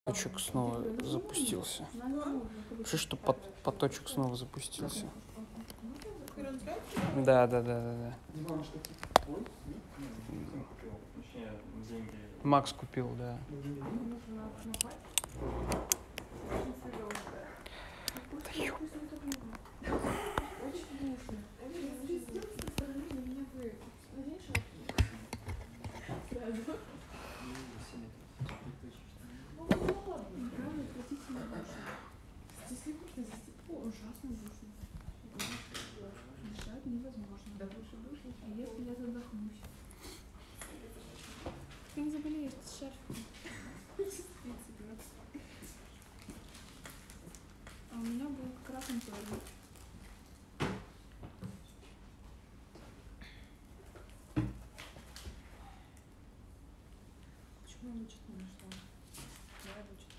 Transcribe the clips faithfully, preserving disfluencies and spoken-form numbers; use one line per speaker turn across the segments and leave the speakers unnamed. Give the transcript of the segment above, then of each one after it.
Поточек снова запустился. Пиши, что под, поточек снова запустился. Да, да, да, да, да. Макс купил, да. Да ё...
Ужасно душно. Дышать невозможно. Да лучше душно, если я задохнусь. Ты не заболеешь, ты с шарфиком. А у меня был как раз антуарий.
Почему вычет не нашла? Я вычет.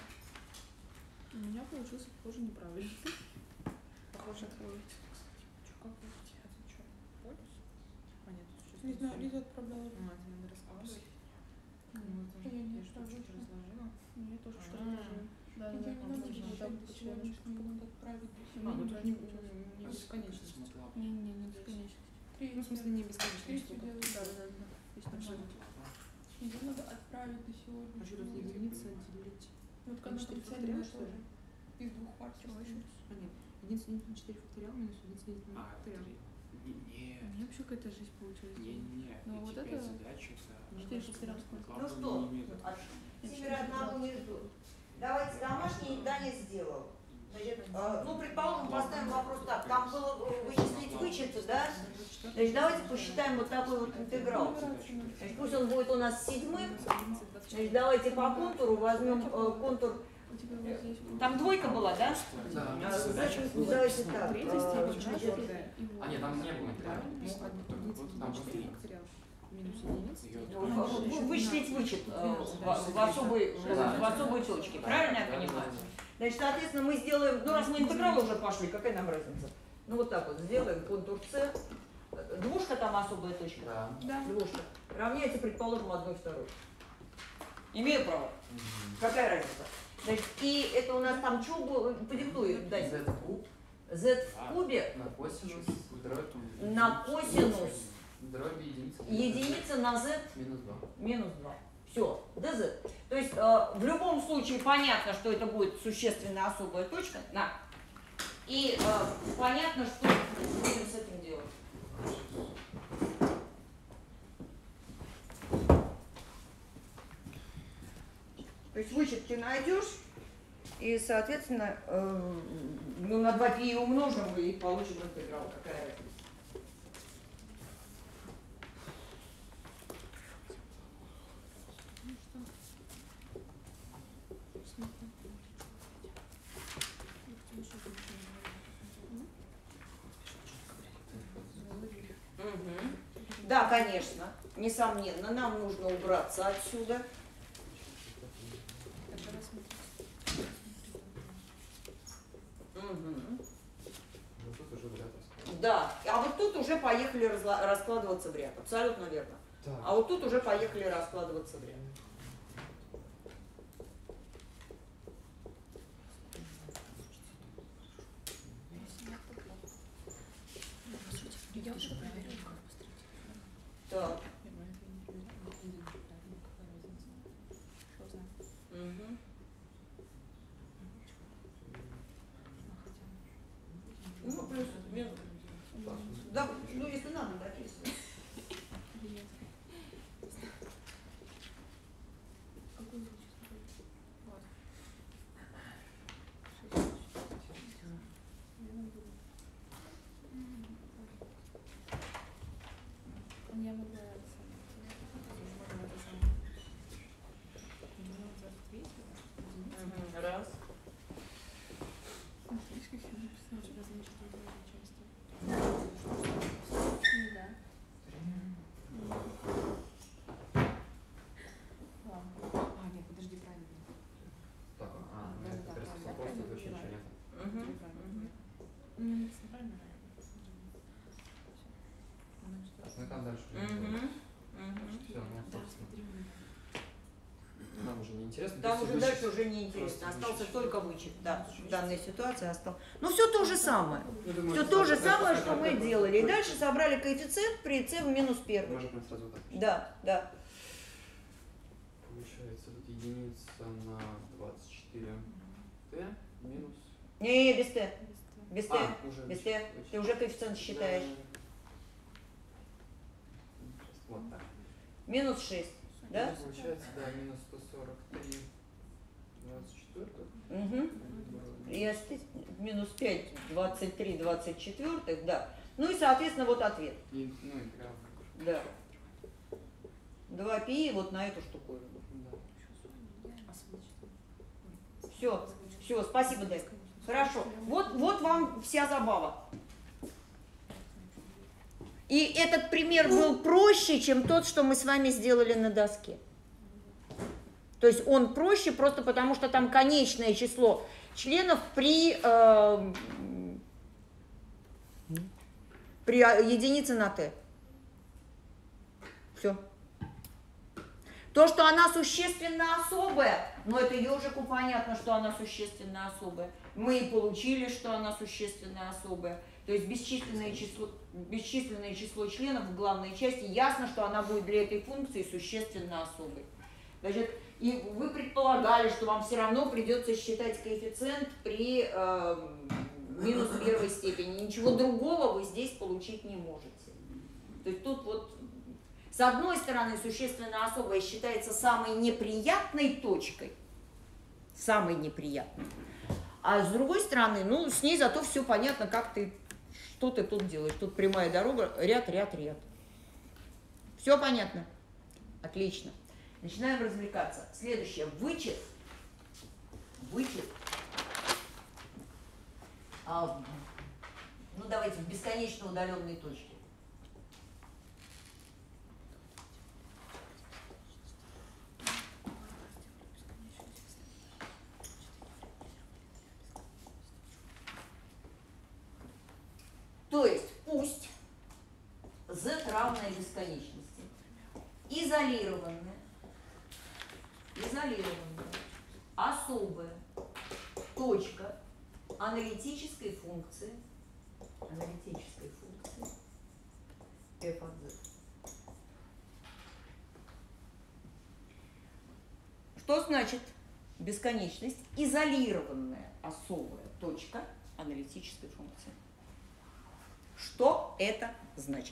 У меня получился похоже неправильно.
Похоже, какой. Что, как вычет? Это что? Полюс? А нет, тут что-то.
Не знаю, Лиза отправляла.
А, это надо раскладывать. Ну, это
Я не
я что чуть разложила.
Я тоже что-то
А.
разложила. Да, да,
Я
да.
не надо
можно
решать
там
до сегодняшнего, надо отправить до
А, ну тут не, не бесконечность.
Не, не, не бесконечность.
Ну, в смысле, не бесконечность.
Третью
штука.
делаю.
Да, да, да, да. Есть нормально.
Ее надо отправить до
А что
сегодняшнего.
тут единица делить?
Вот когда
четыре
отрицательное
факториал, что
тоже.
ли?
Из двух пар.
Чего еще? А, нет. Единица делить на четыре факториал минус единица делить на факториал.
У меня вообще какая-то жизнь получилась.
Не-не-не,
Ну,
эти
вот
пять
это
задач это...
четыре факториал сколько?
Ну что, от Севера одного не ждут. Давайте домашний никто не сделал. Значит, э, ну, предположим, поставим вопрос так. Там было э, вычислить вычеты, да? Значит, давайте посчитаем вот такой вот интеграл. Значит, пусть он будет у нас седьмым. Значит, давайте по контуру возьмем э, контур.
У тебя вот здесь вот
Там двойка была, да?
Да.
А, значит, давайте так.
третья
э,
степень,
значит,
четвертая и вот.
А, нет, там не было.
Да,
Да.
ну, единица делить на четыре факториал минус единица.
ну, вы- вычислить вычет э, в, в особой, в особой точке. Правильно я понимаю? Значит, соответственно, мы сделаем, ну раз мы интегралы уже пошли, какая нам разница? Ну вот так вот, сделаем контур С. Двушка там особая точка.
Да.
Да.
Двушка. Равняется, предположим, одной второй. Имею право. Какая разница? Значит, и это у нас там что было? Подиктуй, дай.
Z куб
Z в кубе
на косинус дробь
на косинус
дробь единица.
единица на Z
Минус два.
минус два. Все, dz. То есть э, в любом случае понятно, что это будет существенно особая точка. На. И э, понятно, что будем с этим делать. То есть вычет ты найдешь, и, соответственно, э, ну, на два пи умножим и получим интеграл. Какая разница? Мгм. Да, конечно, несомненно, нам нужно убраться отсюда. Мгм.
Ну тут уже вряд ли.
Да, а вот тут уже поехали разла- раскладываться в ряд, абсолютно верно. А вот тут уже поехали раскладываться в ряд.
Я уже проверила.
Так.
Что знаю?
Мгм. Ну, плюс, минус. Да, ну если надо, дописывай.
Какой вычет?
Вот.
Я могла
Мгм. Раз.
Слишком все написала. Да.
А, нет, подожди, правильно.
Так, а,
Да,
это
да,
просто
да,
просто
да,
это очень
да.
непонятно.
Мгм.
М,
Правильно?
Ну и там дальше уже.
Мгм. Мгм.
Все, у меня
Да,
собственно.
смотри,
Нам уже не интересно.
Там
То есть
уже
вычет-
дальше уже не интересно.
просто
Остался
вычет.
только вычет. Да, в данной ситуации остался. Ну, все то же самое.
Я думаю,
Все
это
то же
просто-
самое,
это
что мы
как-
делали. И
как-
дальше собрали коэффициент при c в минус первый.
Можно прям сразу так.
Да, да.
Получается тут единица на двадцать четыре t минус...
Не, без t. Без t.
А, уже
Без
вычет-
t.
вычет.
Ты уже коэффициент считаешь.
Да. Вот так.
Минус шесть. Да?
Получается, да, минус сто сорок три двадцать четыре.
Угу. И ост- минус пять, двадцать три, двадцать четвертых, да. Ну и, соответственно, вот ответ.
И, ну, интеграл.
Да. два пи вот на эту штуку.
Да.
Все, все, спасибо, Дэк. Хорошо. Вот, вот вам вся забава. И этот пример был проще, чем тот, что мы с вами сделали на доске. То есть он проще просто потому, что там конечное число членов при, э, при единице на t. Все. То, что она существенно особая, но это ежику понятно, что она существенно особая. Мы и получили, что она существенно особая. То есть бесчисленное число, бесчисленное число членов в главной части, ясно, что она будет для этой функции существенно особой. Значит, и вы предполагали, что вам все равно придется считать коэффициент при э, минус первой степени. Ничего другого вы здесь получить не можете. То есть тут вот с одной стороны существенно особая считается самой неприятной точкой, самой неприятной, а с другой стороны, ну, с ней зато все понятно, как ты, что ты тут делаешь. Тут прямая дорога, ряд, ряд, ряд. Все понятно? Отлично. Начинаем развлекаться. Следующее. Вычет. Вычет. А, ну, давайте в бесконечно удаленной точке. То есть пусть z равное бесконечности, изолированная, изолированная, особая точка аналитической функции, аналитической функции f от z. Что значит бесконечность? Изолированная особая точка аналитической функции. Что это значит?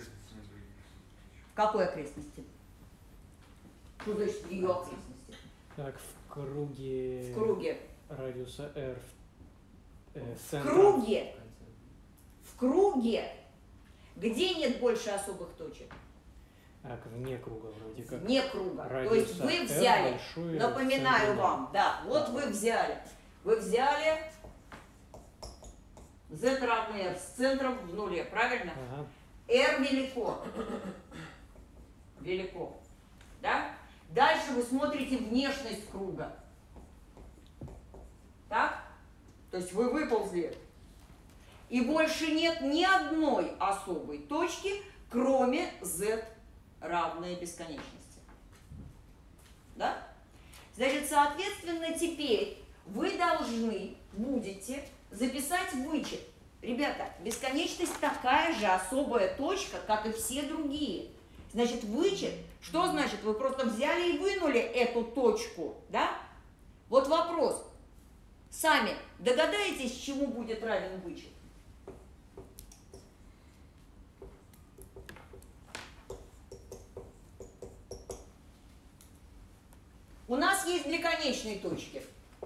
В какой окрестности? Что значит ее окрестности?
Так, в круге...
В круге.
Радиуса r. Э,
В
центра.
круге. В круге. Где нет больше особых точек?
Так, вне круга вроде как.
Вне круга. То
Радиуса
есть вы
R
взяли,
большой,
напоминаю
центра.
вам, да, вот вы взяли, вы взяли z равно r с центром в нуле, правильно?
Ага.
R велико. Велико. Да? Дальше вы смотрите внешность круга. Так? То есть вы выползли. И больше нет ни одной особой точки, кроме z равной бесконечности. Да? Значит, соответственно, теперь вы должны будете записать вычет. Ребята, бесконечность такая же особая точка, как и все другие. Значит, вычет, что значит? Вы просто взяли и вынули эту точку, да? Вот вопрос. Сами догадаетесь, чему будет равен вычет? У нас есть две конечные точки.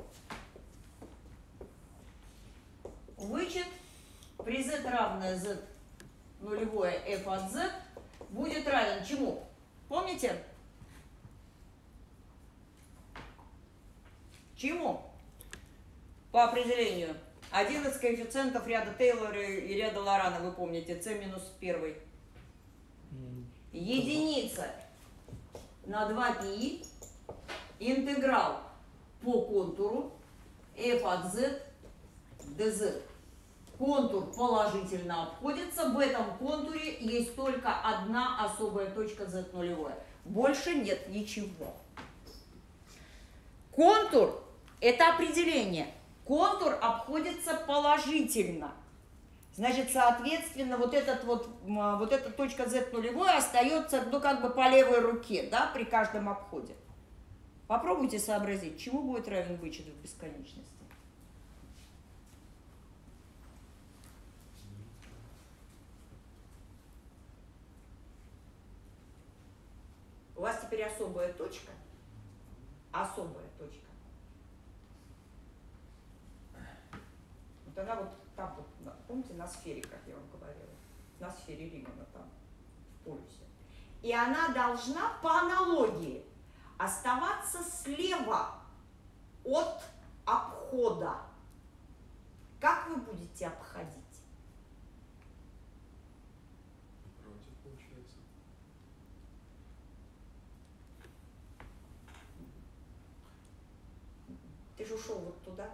Вычет при z равное z нулевое f от z будет равен чему? Помните? Чему? По определению. Один из коэффициентов ряда Тейлора и ряда Лорана, вы помните, c минус первый.
М,
Единица на два пи интеграл по контуру f от z dz. Контур положительно обходится, в этом контуре есть только одна особая точка z нулевое. Больше нет ничего. Контур – это определение. Контур обходится положительно. Значит, соответственно, вот, этот вот, вот эта точка z нулевой остается, ну, как бы по левой руке, да, при каждом обходе. Попробуйте сообразить, чему будет равен вычет в бесконечности. У вас теперь особая точка. Особая точка. Вот она вот там, вот, помните, на сфере, как я вам говорила, на сфере Римана там, в полюсе. И она должна по аналогии оставаться слева от обхода. Как вы будете обходить?
Против получается.
Ты же ушел вот туда.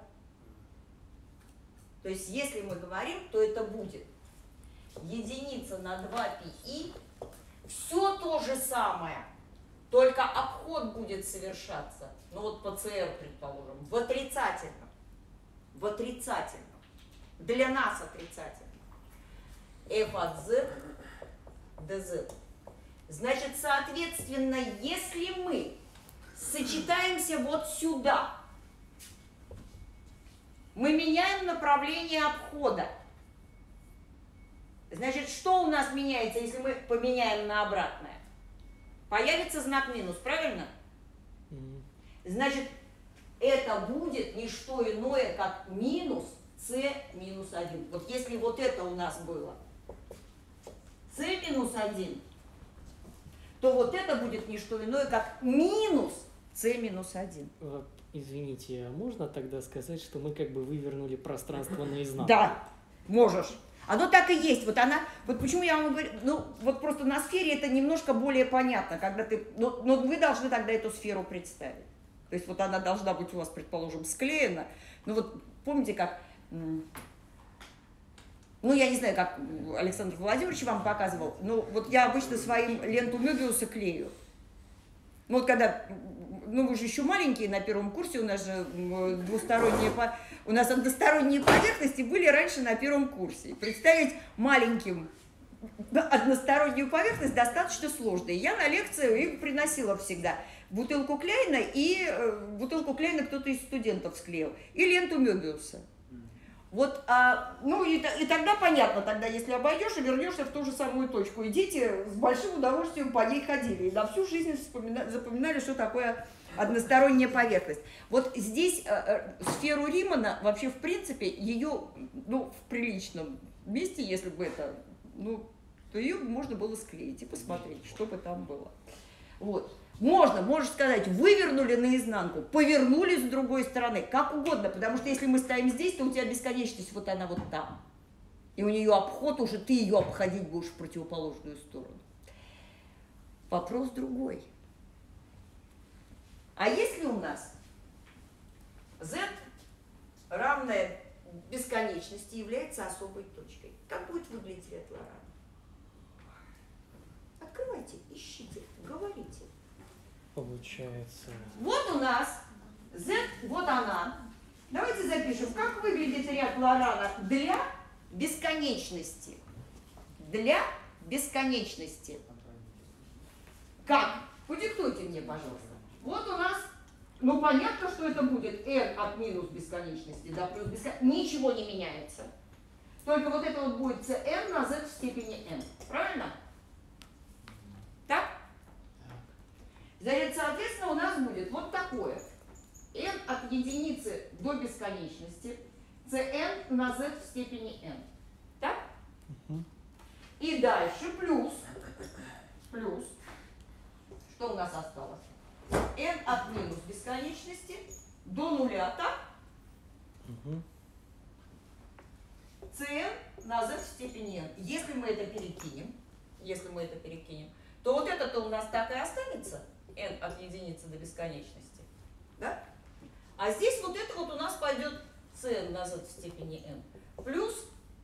То есть, если мы говорим, то это будет единица на два пи и, все то же самое, только обход будет совершаться, ну вот по ЦР, предположим, в отрицательном. В отрицательном. Для нас отрицательном. F от z dz. Значит, соответственно, если мы сочетаемся вот сюда, мы меняем направление обхода. Значит, что у нас меняется, если мы поменяем на обратное? Появится знак минус, правильно? Значит, это будет не что иное, как минус c минус один. Вот если вот это у нас было c минус один, то вот это будет не что иное, как минус c минус один.
Извините, а можно тогда сказать, что мы как бы вывернули пространство наизнанку?
Да, можешь. Оно так и есть. Вот она, вот почему я вам говорю, ну вот просто на сфере это немножко более понятно, когда ты, но, но вы должны тогда эту сферу представить. То есть вот она должна быть у вас, предположим, склеена. Ну вот помните, как, ну я не знаю, как Александр Владимирович вам показывал, но вот я обычно своим ленту Мёбиуса клею. Ну вот когда, ну вы же еще маленькие на первом курсе, у нас же двусторонние, у нас односторонние поверхности были раньше на первом курсе. Представить маленьким одностороннюю поверхность достаточно сложно. И я на лекции их приносила всегда. Бутылку Кляйна и бутылку Кляйна кто-то из студентов склеил. И ленту Мёбиуса. Вот, а, ну и, и тогда понятно, тогда если обойдешь и вернешься в ту же самую точку. И дети с большим удовольствием по ней ходили. И на всю жизнь вспоминали, запоминали, что такое односторонняя поверхность. Вот здесь э, э, сферу Римана, вообще в принципе, ее, ну, в приличном месте, если бы это, ну, то ее можно было склеить и посмотреть, что бы там было. Вот. Можно, можешь сказать, вывернули наизнанку, повернули с другой стороны, как угодно, потому что если мы стоим здесь, то у тебя бесконечность, вот она вот там. И у нее обход, уже ты ее обходить будешь в противоположную сторону. Вопрос другой. А если у нас z равное бесконечности является особой точкой, как будет выглядеть ряд Лорана? Открывайте, ищите, говорите.
Получается.
Вот у нас z, вот она. Давайте запишем, как выглядит ряд Лорана для бесконечности. Для бесконечности. Как? Подиктуйте мне, пожалуйста. Вот у нас, ну понятно, что это будет n от минус бесконечности до плюс бесконечности. Ничего не меняется. Только вот это вот будет cn на z в степени n. Правильно? Так? Значит, соответственно, у нас будет вот такое. n от единицы до бесконечности, cn на z в степени n. Так?
Угу.
И дальше плюс, плюс, что у нас осталось? n от минус бесконечности до нуля, так?
Угу.
cn на z в степени n. Если мы это перекинем, если мы это перекинем, то вот это-то у нас так и останется. n от единицы до бесконечности, да? А здесь вот это вот у нас пойдет cn на z в степени n плюс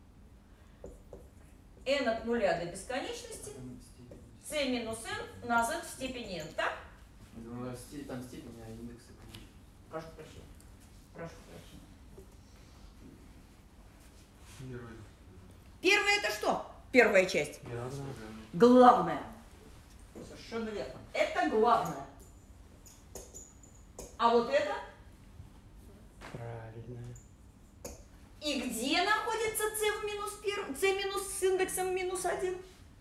n от нуля до бесконечности c минус n на z в степени n, так?
Там степень, а индексы.
Прошу прощения. Прошу прощения.
Первый.
Первое это что? Первая часть.
Главное.
Главное. Совершенно верно. Это главное. А вот это?
Правильно.
И где находится c в минус первом, c минус с индексом минус один?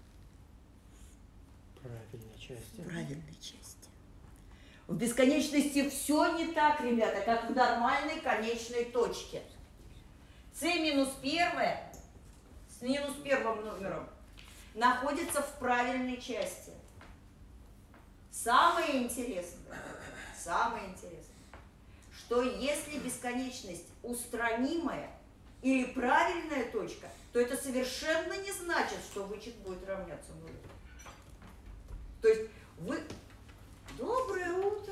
Правильной части.
В правильной части. В бесконечности все не так, ребята, как в нормальной конечной точке. c минус первое с минус первым номером находится в правильной части. Самое интересное, самое интересное, что если бесконечность устранимая или правильная точка, то это совершенно не значит, что вычет будет равняться нулю. То есть вы... Доброе утро!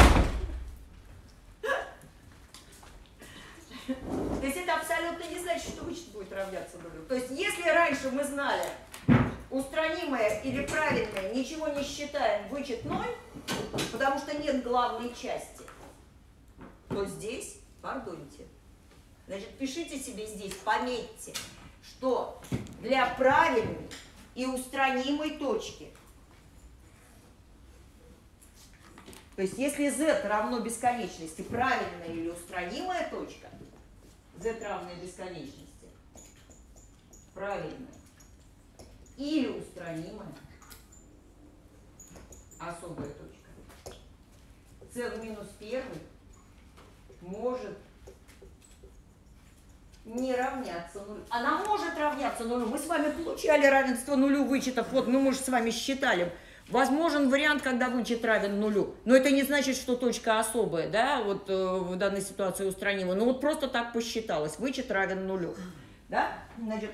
То есть это абсолютно не значит, что вычет будет равняться нулю. То есть если раньше мы знали устранимое или правильное, ничего не считаем, вычет ноль, потому что нет главной части, то здесь, пардоньте, значит, пишите себе здесь, пометьте, что для правильной и устранимой точки, то есть если z равно бесконечности, правильная или устранимая точка, z равная бесконечности, правильная или устранимая, особая точка, c в минус первый может не равняться нулю. Она может равняться нулю. Мы с вами получали равенство нулю вычетов. Вот мы, мы же с вами считали. Возможен вариант, когда вычет равен нулю. Но это не значит, что точка особая, да, вот э, в данной ситуации устранима. Ну вот просто так посчиталось. Вычет равен нулю. Да? Значит,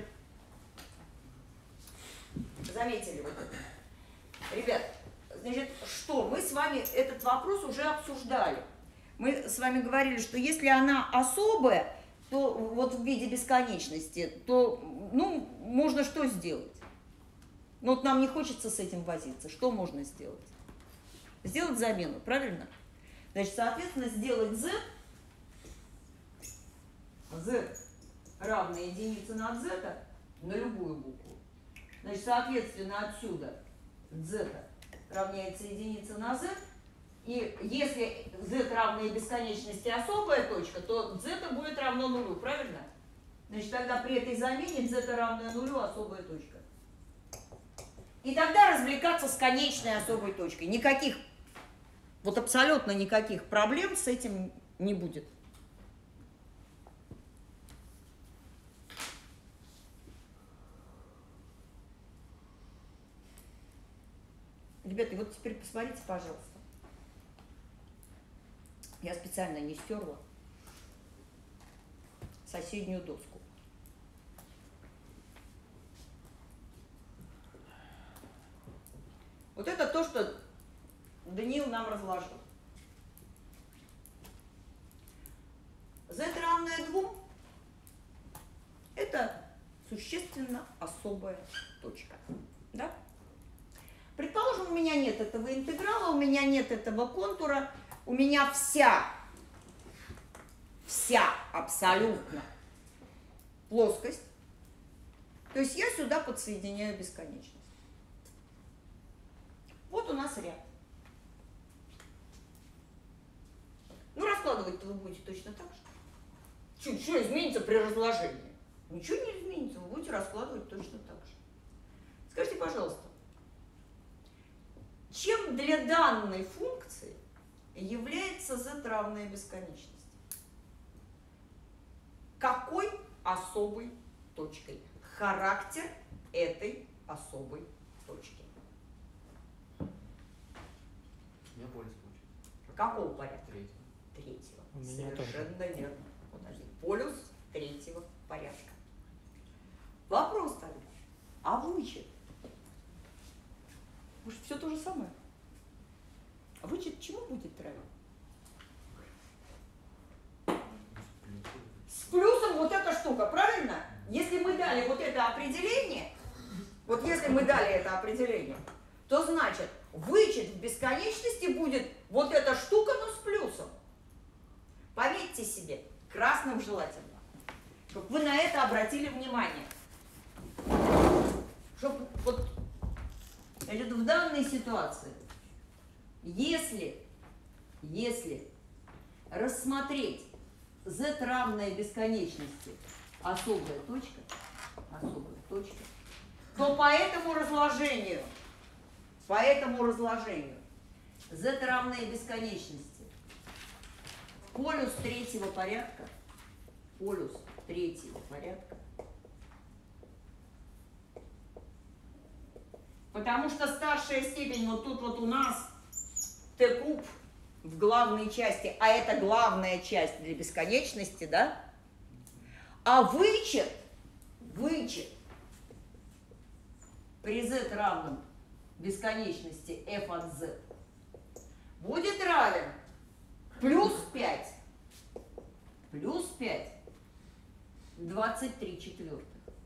заметили вот это. Ребят, значит, что? Мы с вами этот вопрос уже обсуждали. Мы с вами говорили, что если она особая, то вот в виде бесконечности, то, ну, можно что сделать? Ну, вот нам не хочется с этим возиться. Что можно сделать? Сделать замену, правильно? Значит, соответственно, сделать z, z равно единице над z, на любую букву. Значит, соответственно, отсюда z равняется единице на z, и если z равно бесконечности особая точка, то z будет равно нулю, правильно? Значит, тогда при этой замене z равная нулю особая точка. И тогда развлекаться с конечной особой точкой. Никаких, вот абсолютно никаких проблем с этим не будет. Ребята, вот теперь посмотрите, пожалуйста. Я специально не стерла соседнюю доску. Вот это то, что Даниил нам разложил. z равное двум – это существенно особая точка. Да? Предположим, у меня нет этого интеграла, у меня нет этого контура, у меня вся, вся абсолютно плоскость. То есть я сюда подсоединяю бесконечность. Вот у нас ряд. Ну, раскладывать-то вы будете точно так же. Что, что изменится при разложении? Ничего не изменится, вы будете раскладывать точно так же. Скажите, пожалуйста, чем для данной функции является z равная бесконечности? Какой особой точкой? Характер этой особой точки.
У меня полюс получится.
Какого порядка?
Третьего.
Третьего.
У меня
Совершенно верно. Вот один полюс третьего порядка. Вопрос тогда. А вычет? Может, все то же самое? А вычет чему будет равен? С плюсом вот эта штука, правильно? Если мы дали вот это определение, вот если мы дали это определение, то значит, вычет в бесконечности будет вот эта штука, но с плюсом. Запишите себе, красным желательно, чтобы вы на это обратили внимание. Чтобы вот значит, в данной ситуации, если, если рассмотреть z равное бесконечности особая точка, особая точка, то по этому разложению, по этому разложению z равное бесконечности полюс третьего порядка, полюс третьего порядка, потому что старшая степень вот тут вот у нас t куб в главной части, а это главная часть для бесконечности, да? А вычет, вычет при z равном бесконечности f от z будет равен плюс пять, плюс пять, двадцать три четвертых.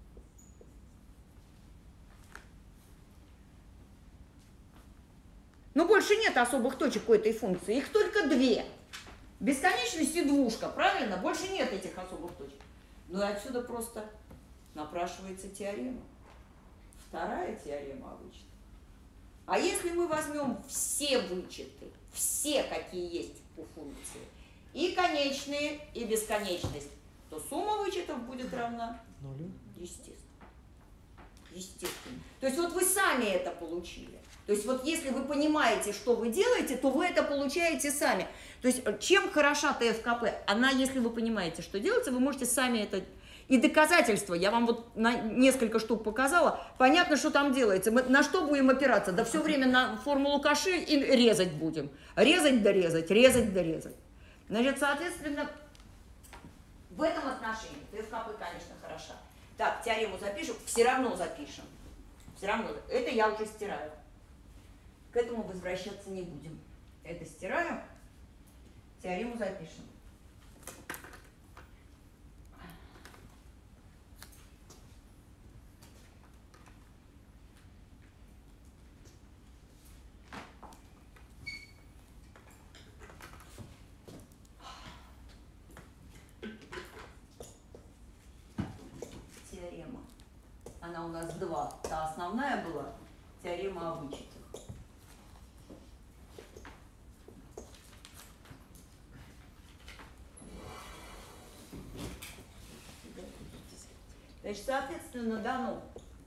Но больше нет особых точек у этой функции, их только две. Бесконечность и двушка, правильно? Больше нет этих особых точек. Ну и отсюда просто напрашивается теорема. Вторая теорема о вычетах. А если мы возьмем все вычеты, все, какие есть у функции, и конечные, и бесконечность, то сумма вычетов будет равна
Нулю.
естественно. Естественно. То есть вот вы сами это получили. То есть вот если вы понимаете, что вы делаете, то вы это получаете сами. То есть чем хороша ТФКП? Она, если вы понимаете, что делается, вы можете сами это... И доказательства, я вам вот на несколько штук показала, понятно, что там делается. Мы на что будем опираться? Да все время на формулу Каши и резать будем. Резать да резать, резать да резать. Значит, соответственно, в этом отношении ТФКП, конечно, хороша. Так, теорему запишем, все равно запишем. Все равно. Это я уже стираю. К этому возвращаться не будем. Это стираем, теорему запишем. Теорема. Она у нас два. Та основная была, теорема о вычетах. Значит, соответственно, дано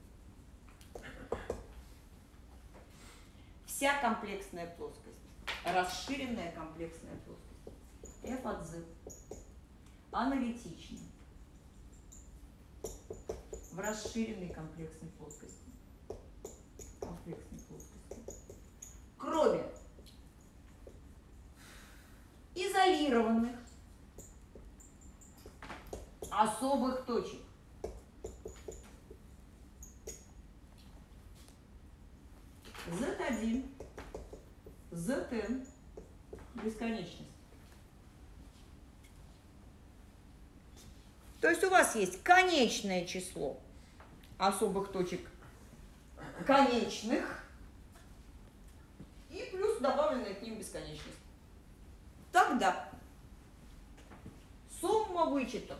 вся комплексная плоскость, расширенная комплексная плоскость, f от z, аналитична в расширенной комплексной плоскости, комплексной плоскости, кроме изолированных особых точек. зет один, зет эн, бесконечность. То есть у вас есть конечное число особых точек конечных и плюс добавленная к ним бесконечность. Тогда сумма вычетов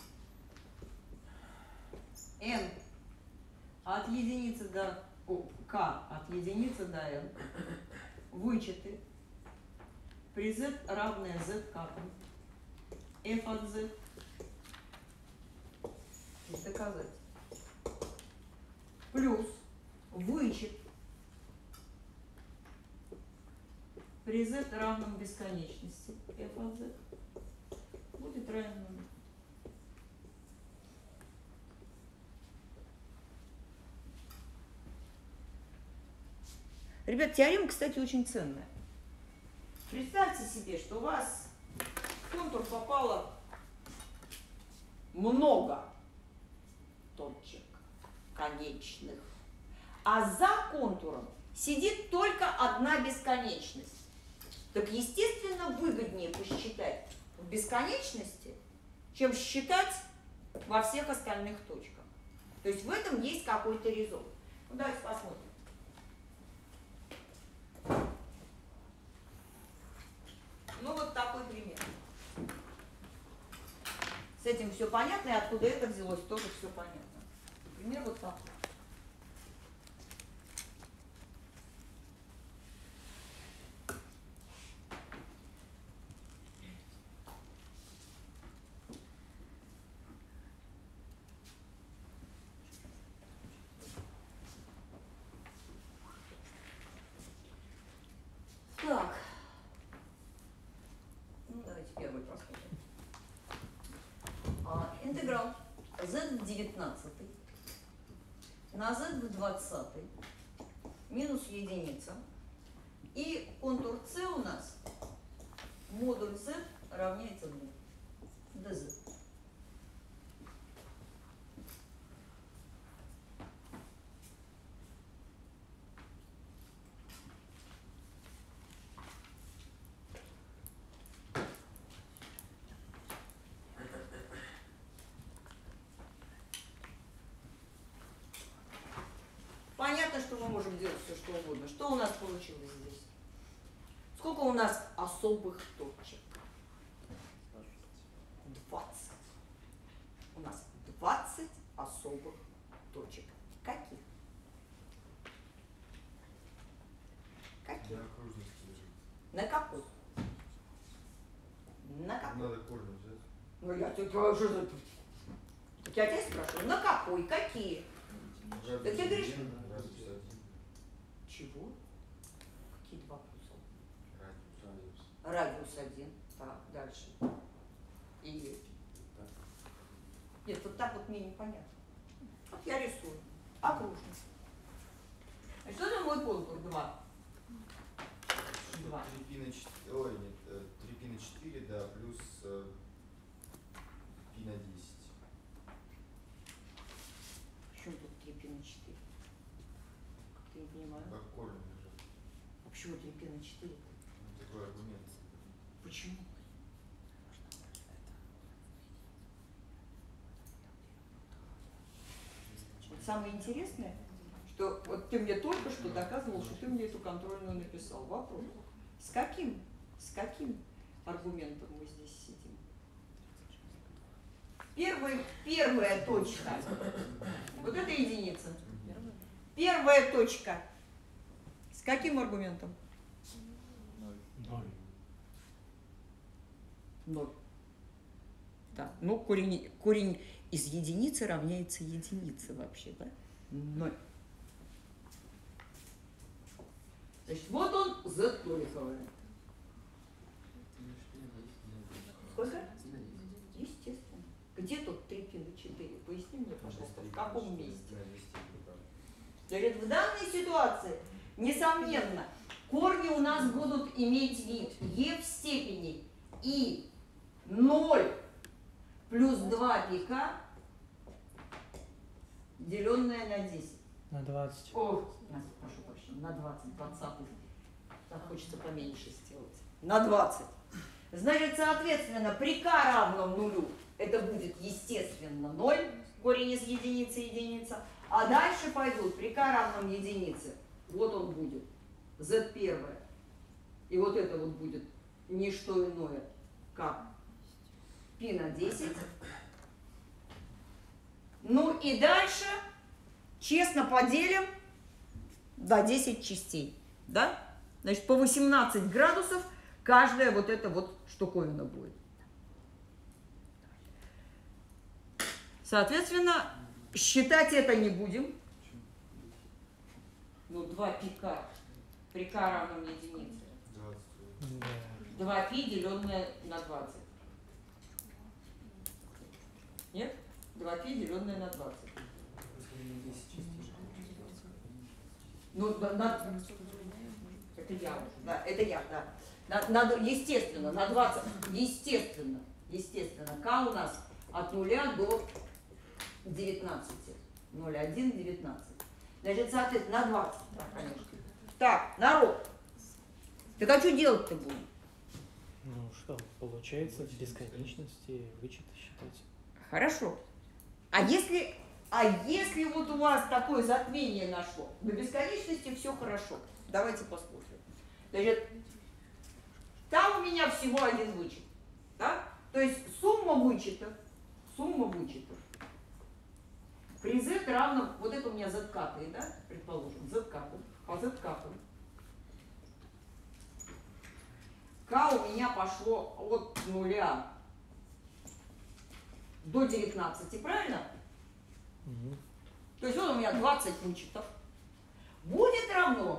n от единицы до k от единицы до n, вычеты при z равное z k, f от z, доказать, плюс вычет при z равном бесконечности f от z будет равен нулю. Ребят, теорема, кстати, очень ценная. Представьте себе, что у вас в контур попало много точек конечных, а за контуром сидит только одна бесконечность. Так, естественно, выгоднее посчитать в бесконечности, чем считать во всех остальных точках. То есть в этом есть какой-то резон. Ну, давайте посмотрим. Ну, вот такой пример. С этим все понятно, и откуда это взялось, тоже все понятно. Например, вот так. Так. Ну, давайте первый посмотрим. А, интеграл z в девятнадцатый на z в двадцатый минус единица. И контур c у нас модуль z равняется двум. dz. Понятно, что мы можем делать все, что угодно. Что у нас получилось здесь? Сколько у нас особых точек? двадцать. У нас двадцать особых точек. Каких? Каких?
На окружности лежит.
На какой? На какой?
Надо корень взять.
Ну я тебя уже... Так я тебя спрашиваю, на какой? Какие?
Радиус
Так я говоришь-
один, радиус один.
Чего? Какие два плюса?
Радиус.
Радиус один. Так, дальше. И... Нет, вот так вот мне непонятно. Вот я рисую. Окружность. Значит, что это мой контур? Два. Два.
три пи на четыре, ой, нет, э, три пи на четыре, да, плюс э, пи на десять.
Почему тут три пи на четыре? Как-то не понимаю.
Как корень лежит.
А почему три пи на четыре?
Ну, такой аргумент.
Почему? Вот самое интересное, что вот ты мне только что доказывал, что ты мне эту контрольную написал. Вопрос. С каким, с каким аргументом мы здесь сидим? Первый, первая точка. Вот это единица. Первая точка. С каким аргументом?
Ноль.
Ноль. Да. Ну, корень, корень из единицы равняется единице вообще, да? Ноль. Значит, вот он z ноликовый. Сколько? Естественно. Где тут три пи на четыре? Поясни мне, пожалуйста, в каком месте? Значит, в данной ситуации, несомненно, корни у нас будут иметь вид e в степени и ноль плюс два пика, деленное на десять.
На двадцать.
О, прошу прощения, на двадцать, двадцатый. Так хочется поменьше сделать. На двадцать. Значит, соответственно, при k равном нулю это будет, естественно, ноль, корень из единицы, единица. А дальше пойдут при k равном единице. Вот он будет, z первое. И вот это вот будет не что иное, как π на десять. Ну и дальше честно поделим до десять частей. Да? Значит, по восемнадцать градусов каждая вот эта вот штуковина будет. Соответственно, считать это не будем. Ну, два пика при k равном единице.
двадцать.
два пи деленное на двадцать. Нет? два пи деленное на двадцать. Ну, на, на- это я уже, да, это я, да. На- надо, естественно, на двадцать, естественно, естественно, k у нас от нуля до девятнадцати. ноль, один, девятнадцать. Значит, соответственно, на двадцать, да, конечно. Так, народ. Так а что делать-то будем?
Ну что, получается в бесконечности вычеты считать.
Хорошо. А если, а если вот у вас такое затмение нашло, до бесконечности все хорошо. Давайте послушаем. Значит, там у меня всего один вычет. Да? То есть сумма вычетов сумма вычетов при z равном, вот это у меня z капает, да, предположим, z капает, по z капает. К у меня пошло от нуля до девятнадцати, правильно?
Угу.
То есть вот у меня двадцать вычетов. Будет равно,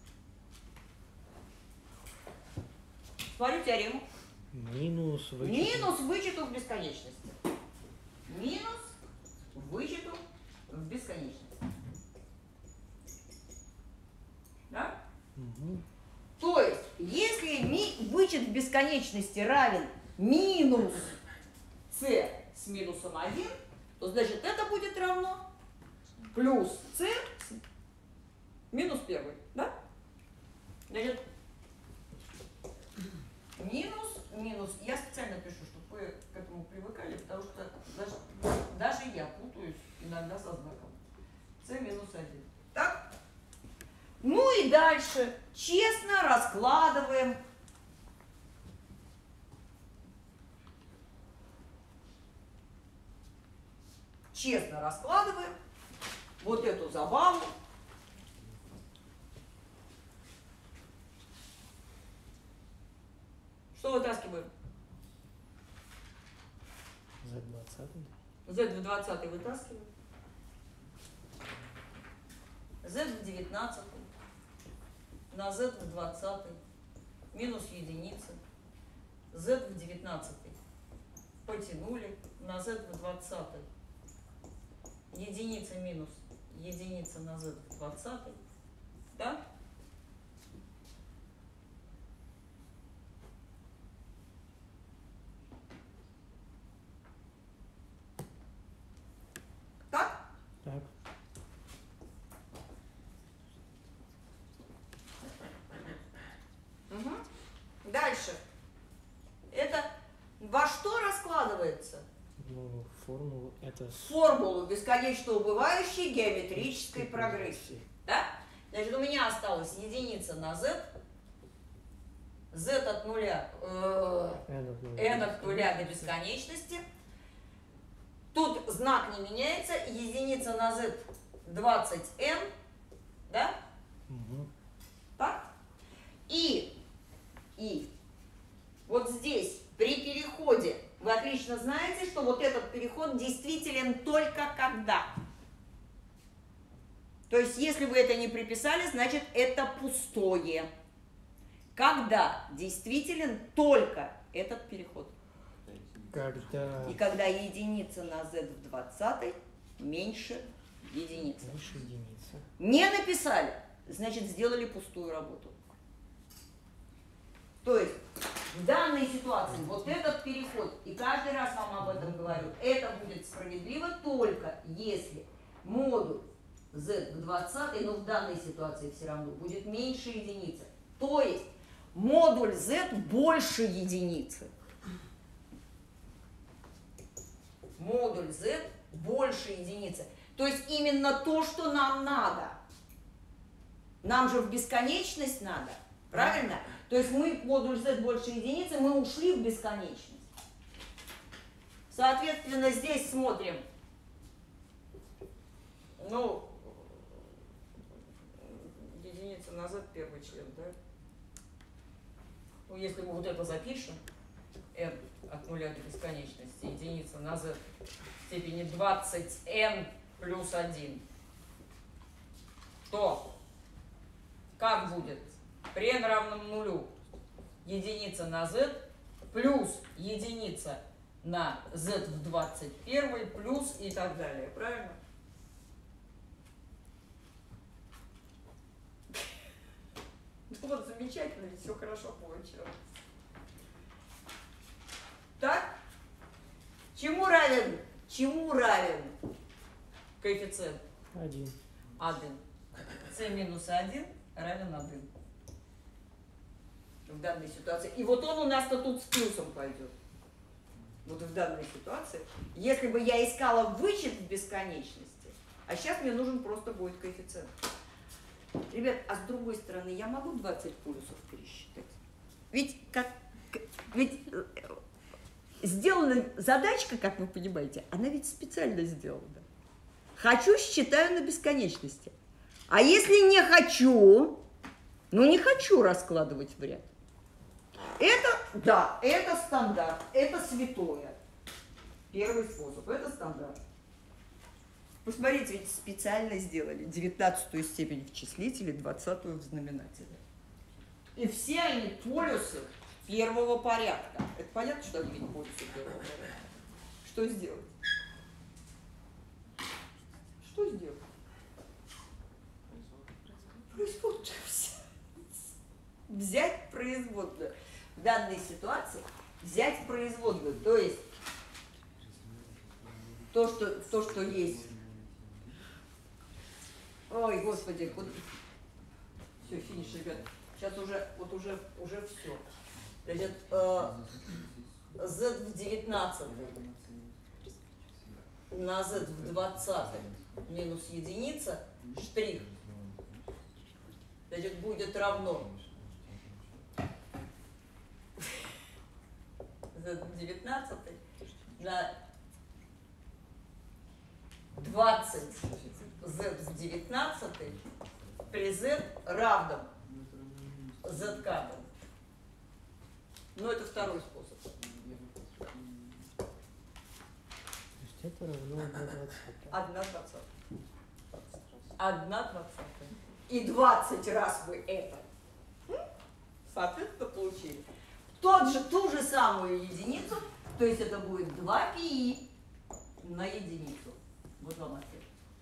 смотрю теорему,
Минус вычет.
минус вычету в бесконечности. Минус вычету в бесконечности. Да?
Угу.
То есть, если ми, вычет в бесконечности равен минус c с минусом один, то значит это будет равно плюс c с минус первый. Да? Значит, минус, минус. Я специально пишу, чтобы вы к этому привыкали, потому что даже, даже я путаюсь иногда со знаком. c минус один. Так? Ну и дальше честно раскладываем честно раскладываем вот эту забаву что вытаскиваем?
z двадцать.
z в двадцатый вытаскиваем, z в девятнадцатый на z в двадцатый минус единица, z в девятнадцатый потянули, на z в двадцатый единица минус единица на z в двадцатый, да? Так?
Так.
Угу. Дальше. Это во что раскладывается?
Ну, формулу это...
Формулу бесконечно убывающей геометрической прогрессии. Да? Значит, у меня осталась единица на z, z от нуля, э, n от нуля до бесконечности. Тут знак не меняется, единица на z двадцать n, да?
Угу.
Так? И, и вот здесь при переходе вы отлично знаете, что вот этот переход действителен только когда. То есть, если вы это не приписали, значит, это пустое. Когда действителен только этот переход.
Когда...
И когда единица на z в двадцатой меньше единицы.
Меньше единицы.
Не написали, значит, сделали пустую работу. То есть, в данной ситуации вот этот переход, и каждый раз вам об этом говорю, это будет справедливо только если модуль z в двадцатой, но в данной ситуации все равно будет меньше единицы. То есть, модуль z больше единицы. Модуль z больше единицы. То есть, именно то, что нам надо. Нам же в бесконечность надо. Правильно? То есть мы модуль z больше единицы, мы ушли в бесконечность. Соответственно, здесь смотрим. Ну, единица на z первый член, да? Ну, если мы вот это запишем, n от нуля до бесконечности, единица на z в степени двадцать n плюс один, то как будет? При n равном нулю единица на z плюс единица на z в двадцать один плюс и так далее. Правильно? Вот, замечательно, ведь все хорошо получилось. Так? Чему равен? Чему равен коэффициент?
Один.
один. c минус один равен один. В данной ситуации. И вот он у нас-то тут с плюсом пойдет. Вот в данной ситуации. Если бы я искала вычет в бесконечности, а сейчас мне нужен просто будет коэффициент. Ребят, а с другой стороны, я могу двадцать полюсов пересчитать? Ведь как... Ведь сделана задачка, как вы понимаете, она ведь специально сделана. Хочу, считаю на бесконечности. А если не хочу, ну не хочу раскладывать в ряд. Это, да, это стандарт, это святое. Первый способ, это стандарт. Посмотрите, ведь специально сделали девятнадцатую степень в числителе, двадцатую в знаменателе. И все они полюсы первого порядка. Это понятно, что они ведь полюсы первого порядка? Что сделать? Что сделать? Производную взять. Взять производную. В данной ситуации взять производную. То есть то, что, то, что есть. Ой, господи, вот. Все, финиш, ребят. Сейчас уже, вот уже, уже все. Значит, э, z в девятнадцатом на z в двадцатом минус единица, штрих, значит, будет равно z в девятнадцатом на двадцать z в девятнадцатом при z равном z катом. Ну, это второй способ.
Это равно одна двадцатая.
Одна двадцатая. Одна двадцатая. И двадцать раз вы это, соответственно, получили. Тот же, ту же самую единицу, то есть это будет два пи на единицу. Вот вам ответ.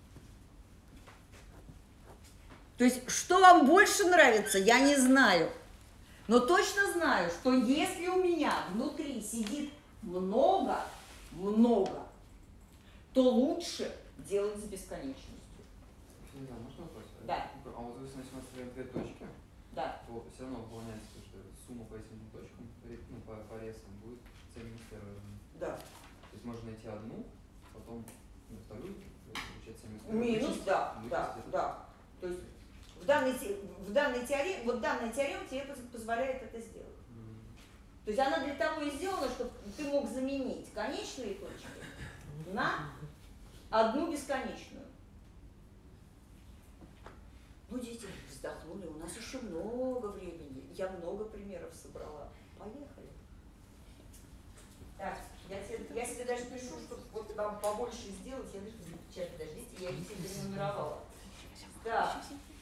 То есть, что вам больше нравится, я не знаю. Но точно знаю, что если у меня внутри сидит много, много, то лучше делать с бесконечностью.
Не знаю, можно вопрос?
Да.
А вот если мы смотрим две точки,
Да.
то все равно выполняется, что сумма по этим двум точкам, ну, по, по ресам, будет c минус первая.
Да.
То есть можно найти одну, потом ну, вторую, получается минус первая.
Минус, да, да, да. То есть в данной, в данной теореме, вот данная теорема тебе позволяет это сделать. То есть она для того и сделана, чтобы ты мог заменить конечные точки на одну бесконечную. Ну, дети вздохнули, у нас еще много времени. Я много примеров собрала. Поехали. Так, я себе, я себе даже пишу, чтобы вот вам побольше сделать. Я даже сейчас, подождите, я их все перенумеровала. Так.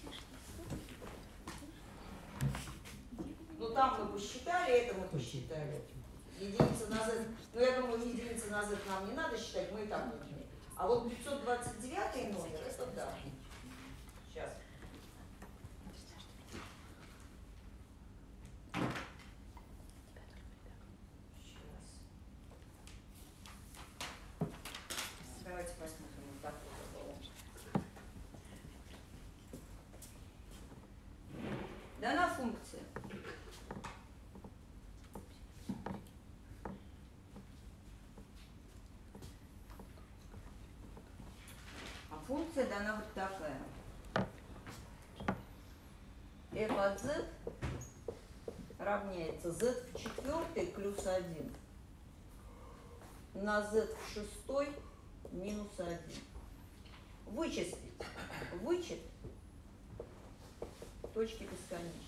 Ну там мы посчитали, это мы посчитали. Единица на z. Ну я думаю, единица на z нам не надо считать, мы и так будем. А вот пятьсот двадцать девятый номер, это да. Сейчас. Сейчас. Давайте посмотрим, вот так вот было. Дана функция. Функция дана вот такая. f от z равняется z в четвертой плюс один на z в шестой минус один. Вычислить. Вычет точки бесконечности.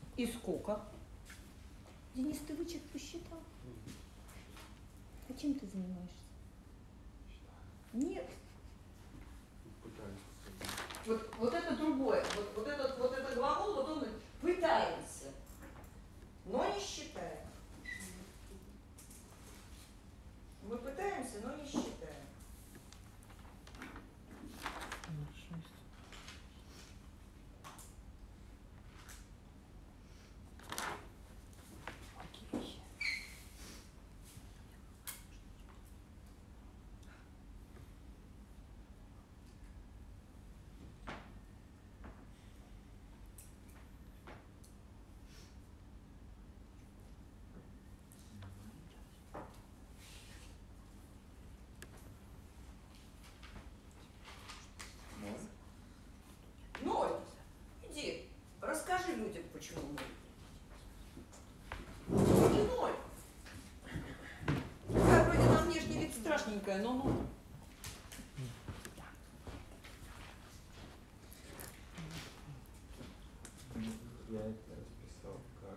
И сколько? Денис, ты вычет посчитал? А чем ты занимаешься? Нет. Вот, вот это другое. Вот, вот, этот, вот этот глагол, вот он пытается, но не считаем. Мы пытаемся, но не считаем. Ноль. Иди, расскажи людям, почему ноль. Вроде ноль. Такая вроде на внешний вид страшненькая, но ноль.
Я это расписал как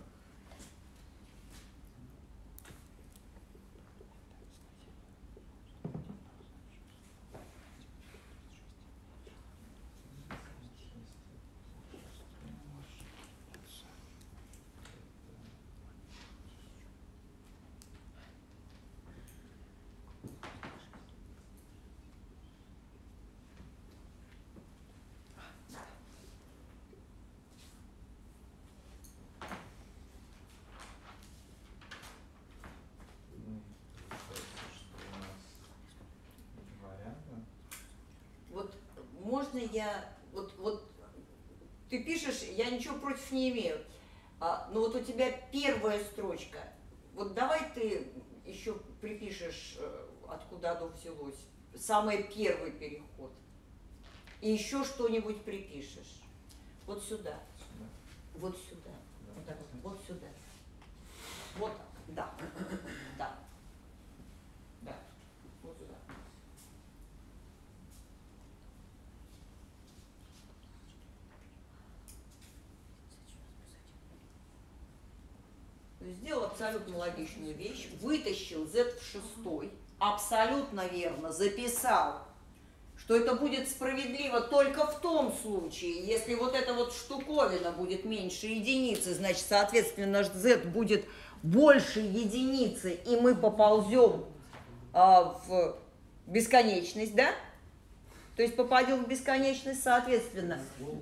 ну, получается, что у нас два ряда.
Вот можно я, вот, вот ты пишешь, я ничего против не имею, а, но вот у тебя первая строчка, вот давай ты еще припишешь, э, откуда оно взялось, самый первый переход, и еще что-нибудь припишешь, вот сюда,
Сюда.
вот сюда,
Да.
вот так вот, вот сюда, вот так, да, да, да, вот сюда. Сделал абсолютно логичную вещь, вытащил z в шестой, абсолютно верно записал, что это будет справедливо только в том случае, если вот эта вот штуковина будет меньше единицы, значит, соответственно, z будет больше единицы, и мы поползем а, в бесконечность, да? То есть попадем в бесконечность, соответственно.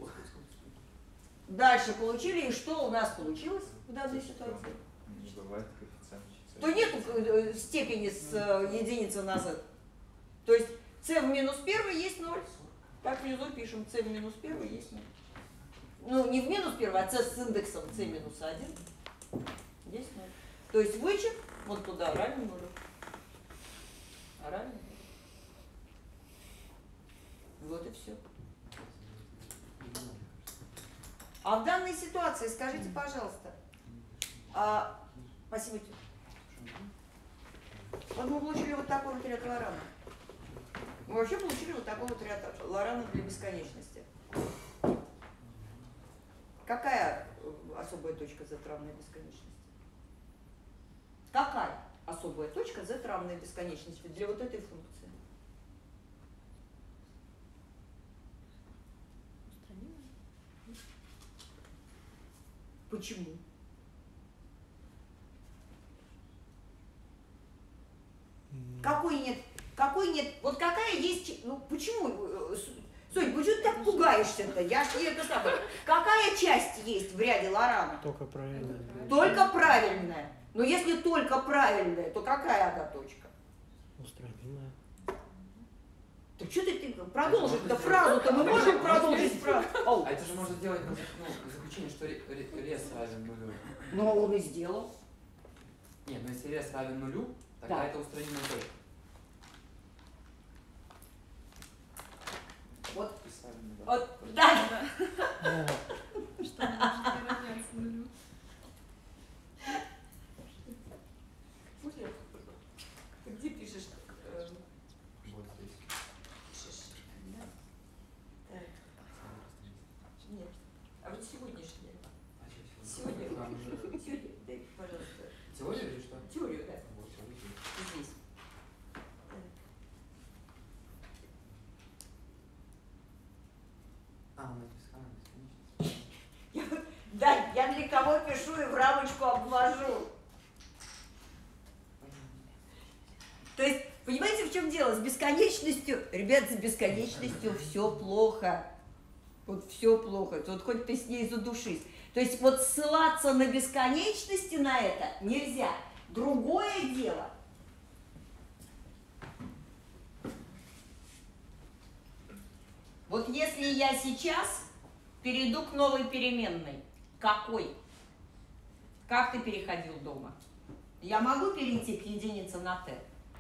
Дальше получили, и что у нас получилось в данной ситуации?
Не бывает коэффициент чисел.
То нет степени с э, единицы на z. То есть c в минус первый есть ноль. Так внизу пишем, c в минус первый есть ноль. Ну, не в минус первый, а c с индексом c минус один есть ноль. То есть вычет вот туда равен нулю. А равен нулю. Вот и все. А в данной ситуации, скажите, пожалуйста, а, спасибо тебе. Вот мы получили вот такой вот ряд Лорана. Мы вообще получили вот такой вот ряд Лорана для бесконечности. Какая особая точка z равная бесконечности? Какая особая точка z равная бесконечности для вот этой функции? Почему? Какой нет? Какой нет? Вот какая есть? Ну почему? Сонь, почему ты так пугаешься-то? Я ж не это самое. Какая часть есть в ряде Лорана?
Только правильно.
Только правильная. Но если только правильная, то какая одна точка?
Устранимая.
Так что ты, ты продолжить-то фразу-то мы можем продолжить фразу? Ау.
А это же можно сделать ну, заключение, что ре- ре- рез равен нулю.
Но он и сделал.
Нет, но если рез равен нулю, тогда
Да.
это устранимая точка.
Вот,
Писали, ну,
вот, да.
Что может не равняться нулю?
Ты где пишешь? э,
Вот здесь.
пишешь? Да. Так. Нет. А вот сегодняшнее.
А что
Сегодня
там же
Теорию, дай, пожалуйста.
теория или что?
Теорию, да.
Вот, теория.
Здесь.
А, она бесконечность.
Я вот- Да, я для кого пишу и в рамочку обвожу. То есть, понимаете, в чем дело? С бесконечностью, ребят, с бесконечностью все плохо. Вот все плохо. Вот хоть ты с ней задушись. То есть вот ссылаться на бесконечности на это нельзя. Другое дело. Вот если я сейчас перейду к новой переменной, какой? Как ты переходил дома? Я могу перейти к единице на t?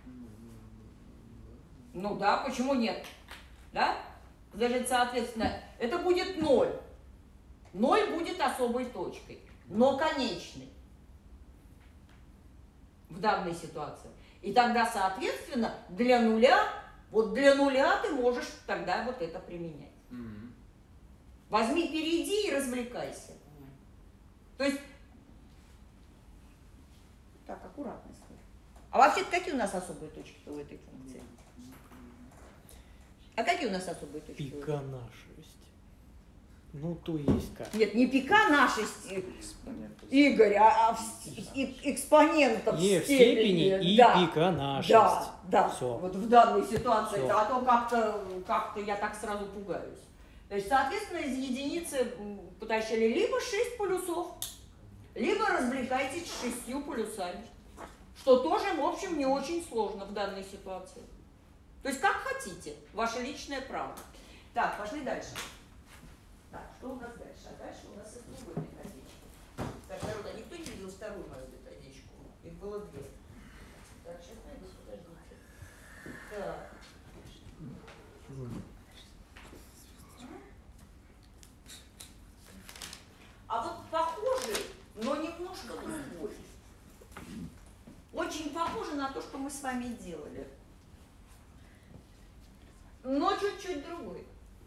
Ну да, почему нет? Да? Значит, соответственно, это будет ноль. Ноль будет особой точкой, но конечной в данной ситуации. И тогда, соответственно, для нуля, вот для нуля ты можешь тогда вот это применять.
Мгм.
Возьми, перейди и развлекайся. То есть, так, аккуратно скажу. А вообще-то какие у нас особые точки у этой функции? А какие у нас особые точки? у этой?
Пика на шесть. Ну, то есть как.
Нет, не пика на шесть, Игорь, а, а в с- и- экспонентов
Не, в
степени.
степени и
Да.
пика на шесть.
Да, да,
Всё.
вот в данной ситуации,
Всё.
а то как-то как я так сразу пугаюсь. То есть, соответственно, из единицы м, потащили либо шесть полюсов, либо развлекайтесь с шестью полюсами, что тоже, в общем, не очень сложно в данной ситуации. То есть, как хотите, ваше личное право. Так, пошли дальше. Так, что у нас дальше? А дальше у нас есть другой методичка. Так, народ, а никто не видел вторую мою методичку? Их было две. Так, сейчас найду, подождите. Так. А вот похожий, но немножко другой. Очень похоже на то, что мы с вами делали. Но чуть-чуть другой.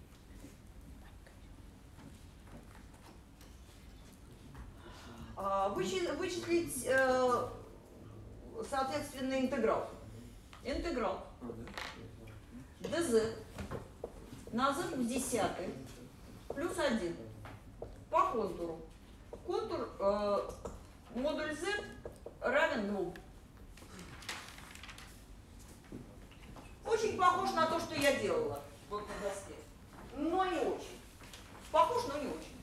А, вычи- Вычислить, э, соответственно, интеграл. Интеграл
А, да?
dz на z в десятый плюс один по контуру. Контур э, модуль z равен двум. Очень похож на то, что я делала вот на доске. Но не очень. Похож, но не очень.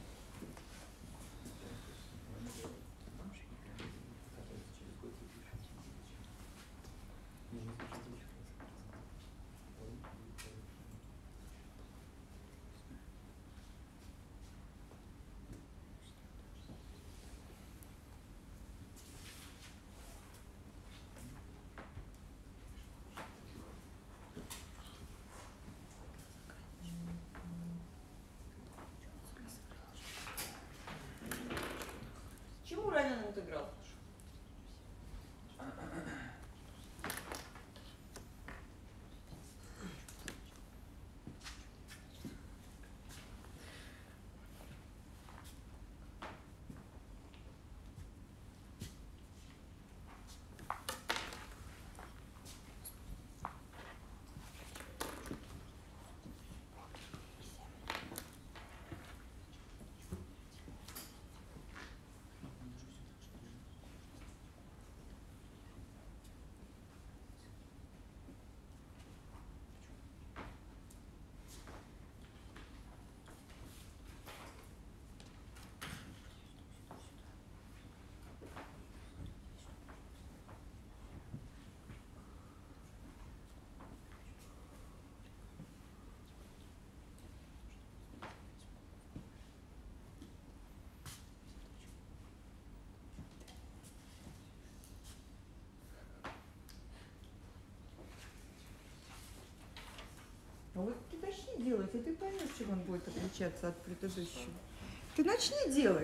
Чему равен интеграл? Ну вот ты начни делать, и ты поймешь, чем он будет отличаться от предыдущего. Ты начни делать.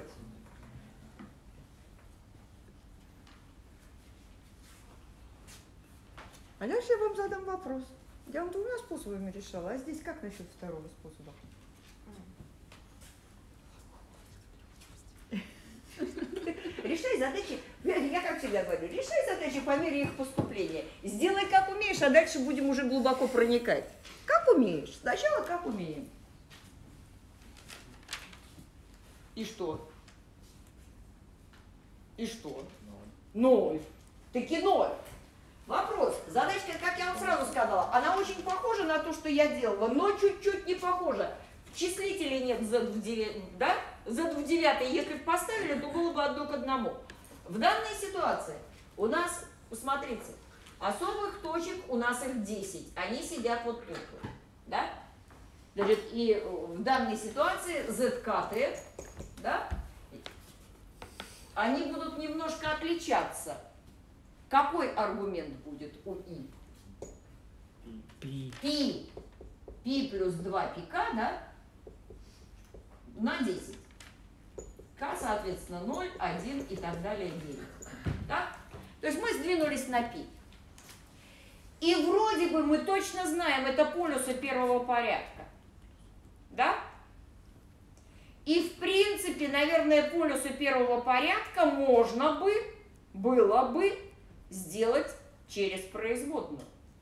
А дальше я вам задам вопрос. Я вам двумя способами решала, а здесь как насчет второго способа? решай задачи, я как всегда говорю, решай задачи по мере их поступления. Сделай как умеешь, а дальше будем уже глубоко проникать. Как умеешь? Сначала как умеем. И что? И что? Ноль. Таки ноль. Вопрос. Задачка, как я вам сразу сказала, она очень похожа на то, что я делала, но чуть-чуть не похожа. Числителей нет z в девятой, да? z в девятой, если бы поставили, то было бы одно к одному. В данной ситуации у нас, посмотрите, особых точек у нас их десять. Они сидят вот тут. Да? Значит, и в данной ситуации z-каты, да, они будут немножко отличаться. Какой аргумент будет у i?
Пи.
Пи. Пи плюс два пика, да? На десять. К, соответственно, ноль, один и так далее, девять. Да? То есть мы сдвинулись на пи. И вроде бы мы точно знаем, это полюсы первого порядка. Да? И в принципе, наверное, полюсы первого порядка можно бы, было бы сделать через производную.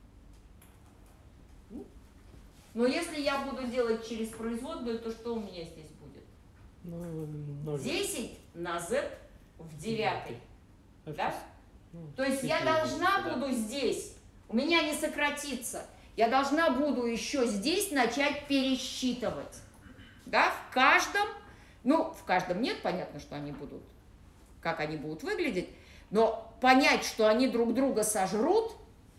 Но если я буду делать через производную, то что у меня здесь будет?
Ну,
десять на z в девятой. Да?
Ну,
То есть я должна буду здесь, у меня не сократится, я должна буду еще здесь начать пересчитывать. Да? В каждом, ну, в каждом нет, понятно, что они будут, как они будут выглядеть, но понять, что они друг друга сожрут,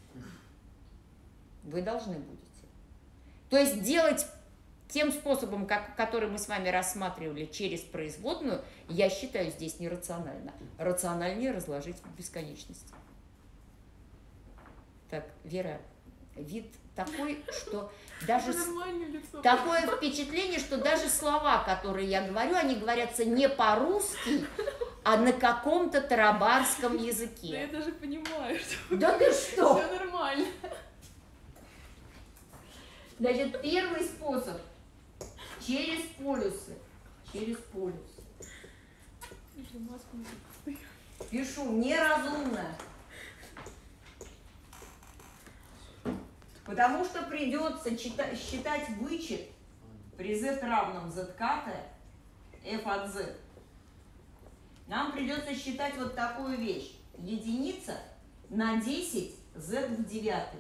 вы должны будете. То есть делать тем способом, как, который мы с вами рассматривали через производную, я считаю здесь нерационально. Рациональнее разложить в бесконечности. Так, Вера, вид такой, что даже с- такое впечатление, что даже слова, которые я говорю, они говорятся не по-русски, а на каком-то тарабарском
Да я
языке.
даже понимаю, что
Да ты что?
все нормально.
Значит, первый способ через полюсы. Через полюсы. Пишу неразумно. Потому что придется чита- считать вычет при z равном z-ката f от z. Нам придется считать вот такую вещь. Единица на десять z в девятой.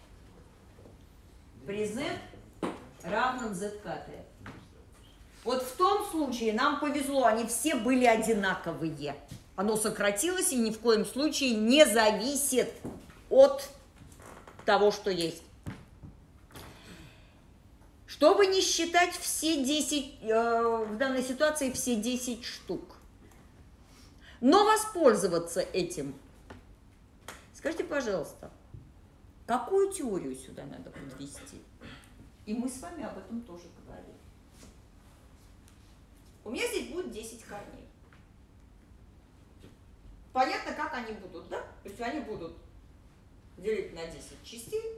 При z равном z-ката. Вот в том случае нам повезло, они все были одинаковые. Оно сократилось и ни в коем случае не зависит от того, что есть. Чтобы не считать все десять, э, в данной ситуации все десять штук, но воспользоваться этим. Скажите, пожалуйста, какую теорию сюда надо подвести? И мы с вами об этом тоже говорили. У меня здесь будет десять корней. Понятно, как они будут, да? То есть они будут делить на десять частей.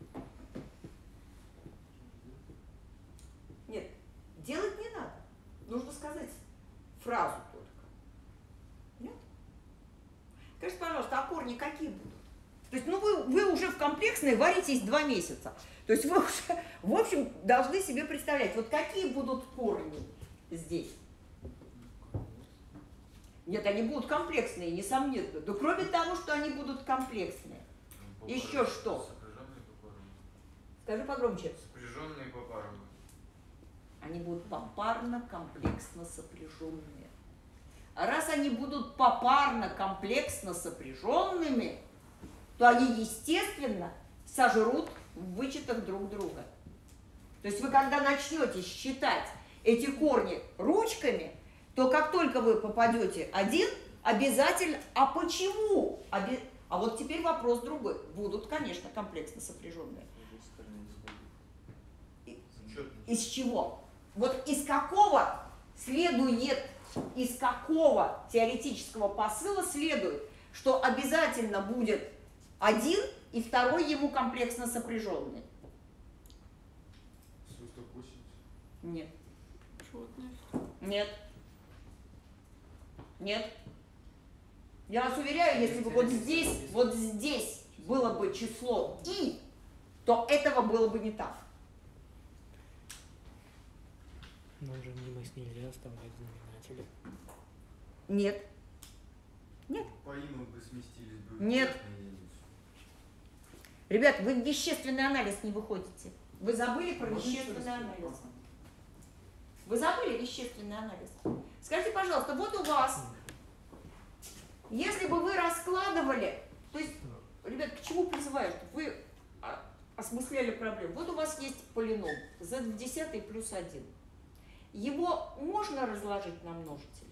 Нет, делать не надо. Нужно сказать фразу только. Нет? Скажите, пожалуйста, а корни какие будут? То есть, ну, вы, вы уже в комплексной варитесь два месяца. То есть вы уже, в общем, должны себе представлять, вот какие будут корни здесь. Нет, они будут комплексные, несомненно. Да кроме того, что они будут комплексные. Еще что?
Сопряженные по парам.
Скажи погромче.
Сопряженные по парам.
Они будут попарно, комплексно сопряженные. А раз они будут попарно, комплексно сопряженными, то они, естественно, сожрут в вычетах друг друга. То есть вы, когда начнете считать эти корни ручками, то как только вы попадете один, обязательно... А почему? Обе- А вот теперь вопрос другой. Будут, конечно, комплексно сопряженные. Из чего? Вот из какого следует, из какого теоретического посыла следует, что обязательно будет один и второй ему комплексно сопряженный?
сто восемьдесят.
Нет.
Животные.
Нет. Нет. Я вас уверяю, если бы вот здесь, вот здесь было бы число и, то этого было бы не так.
Нам же минус нельзя оставлять в знаменателе.
Нет. Нет.
По иму бы сместились бы.
Нет.
на единицу.
Ребят, вы в вещественный анализ не выходите. Вы забыли про
Можно еще
вещественный
раз?
анализ. Вы забыли вещественный анализ. Скажите, пожалуйста, вот у вас, если бы вы раскладывали, то есть, ребят, к чему призываю, чтобы вы а, осмысляли проблему. Вот у вас есть полином z в десятый плюс один. Его можно разложить на множители?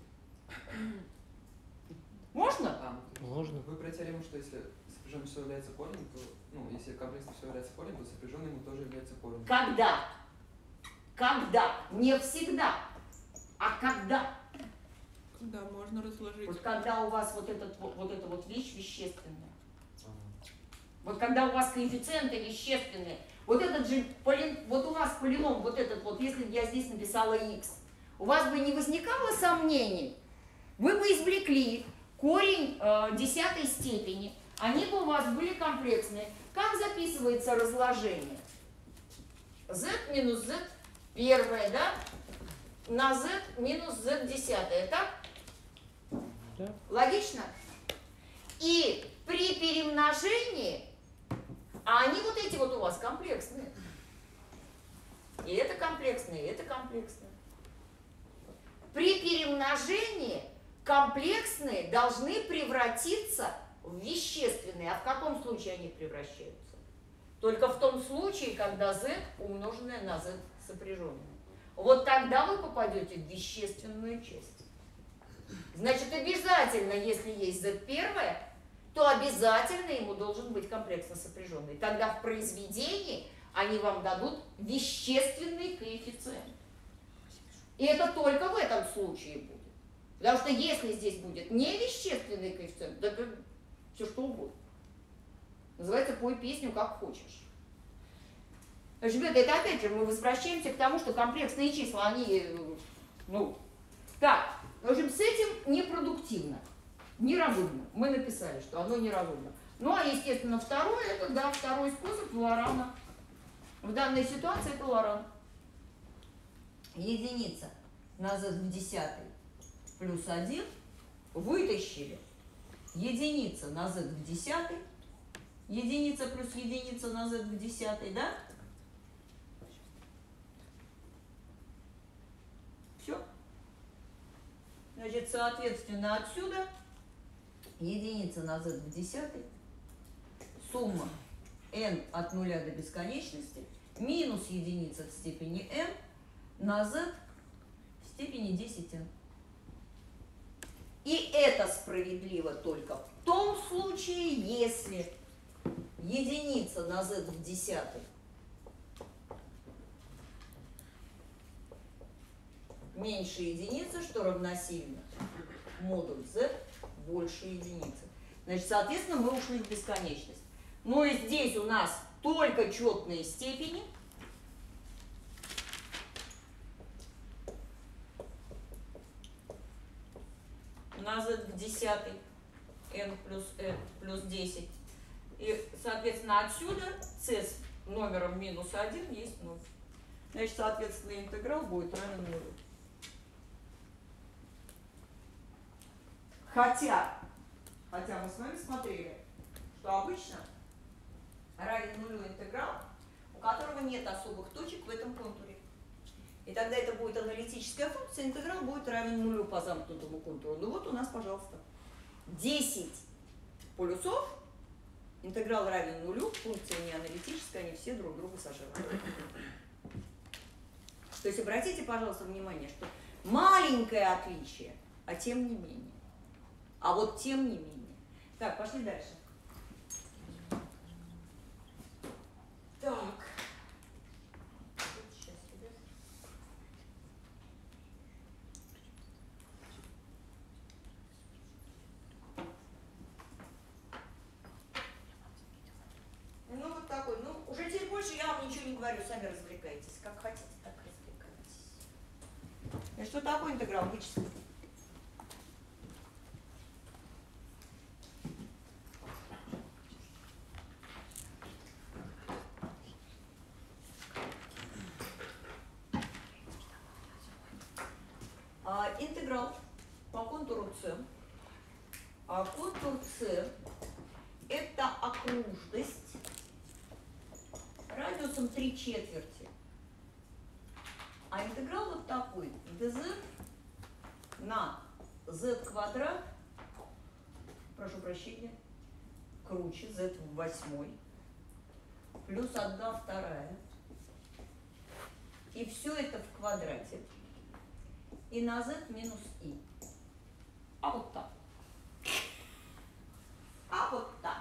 Можно?
А, ну,
Можно.
Вы про теорему, что если сопряженное число является корнем, то, ну, если комплексное число является корнем, то сопряженное ему тоже является корнем.
Когда? Когда? Не всегда. А когда?
Да, можно разложить.
Вот когда у вас вот, этот, вот, вот эта вот вещь вещественная.
Ага.
Вот когда у вас коэффициенты вещественные. Вот этот же полин, вот у вас полином, вот этот вот, если я здесь написала x, у вас бы не возникало сомнений, вы бы извлекли корень э, десятой степени, они бы у вас были комплексные. Как записывается разложение? z минус z первое, да? На z минус z десятое, так?
Да.
Логично? И при перемножении, а они вот эти вот у вас комплексные. И это комплексные, и это комплексные. При перемножении комплексные должны превратиться в вещественные. А в каком случае они превращаются? Только в том случае, когда z умноженное на z сопряженное. Вот тогда вы попадете в вещественную часть. Значит, обязательно, если есть z первое, то обязательно ему должен быть комплексно сопряженный. Тогда в произведении они вам дадут вещественный коэффициент. И это только в этом случае будет. Потому что если здесь будет не вещественный коэффициент, да все что угодно. Называется «Пой песню как хочешь». Значит, ребята, это опять же мы возвращаемся к тому, что комплексные числа, они, ну, так, в общем, с этим непродуктивно, неразумно. Мы написали, что оно неразумно. Ну, а, естественно, второе, это, да, второй способ Лорана. В данной ситуации это Лоран. Единица на z в десятый плюс один вытащили. Единица на z в десятый, единица плюс единица на z в десятый, да? Все. Значит, соответственно, отсюда единица на z в десятый, сумма n от нуля до бесконечности, минус единица в степени n на z в степени десять n. И это справедливо только в том случае, если единица на z в десятый меньше единицы, что равносильно модуль z больше единицы. Значит, соответственно, мы ушли в бесконечность. Но и здесь у нас только четные степени. На z в десятый n плюс n плюс десять. И, соответственно, отсюда c с номером минус один есть ноль. Значит, соответственно, интеграл будет равен нулю. Хотя, хотя мы с вами смотрели, что обычно равен нулю интеграл, у которого нет особых точек в этом контуре. И тогда это будет аналитическая функция, интеграл будет равен нулю по замкнутому контуру. Ну вот у нас, пожалуйста, десять полюсов, интеграл равен нулю, функция не аналитическая, они все друг друга сожрали. То есть обратите, пожалуйста, внимание, что маленькое отличие, а тем не менее. А вот тем не менее. Так, пошли дальше. Так. Сейчас, ребят. Ну, вот такой. Ну, уже теперь больше я вам ничего не говорю. Сами развлекайтесь. Как хотите, так развлекайтесь. И что такое интеграл? Вычислить. интеграл по контуру С. А контур С – это окружность радиусом три четверти. А интеграл вот такой. dz на z квадрат, прошу прощения, круче, z в восьмой, плюс одна вторая. И все это в квадрате. И на z минус i. А вот так. А вот так.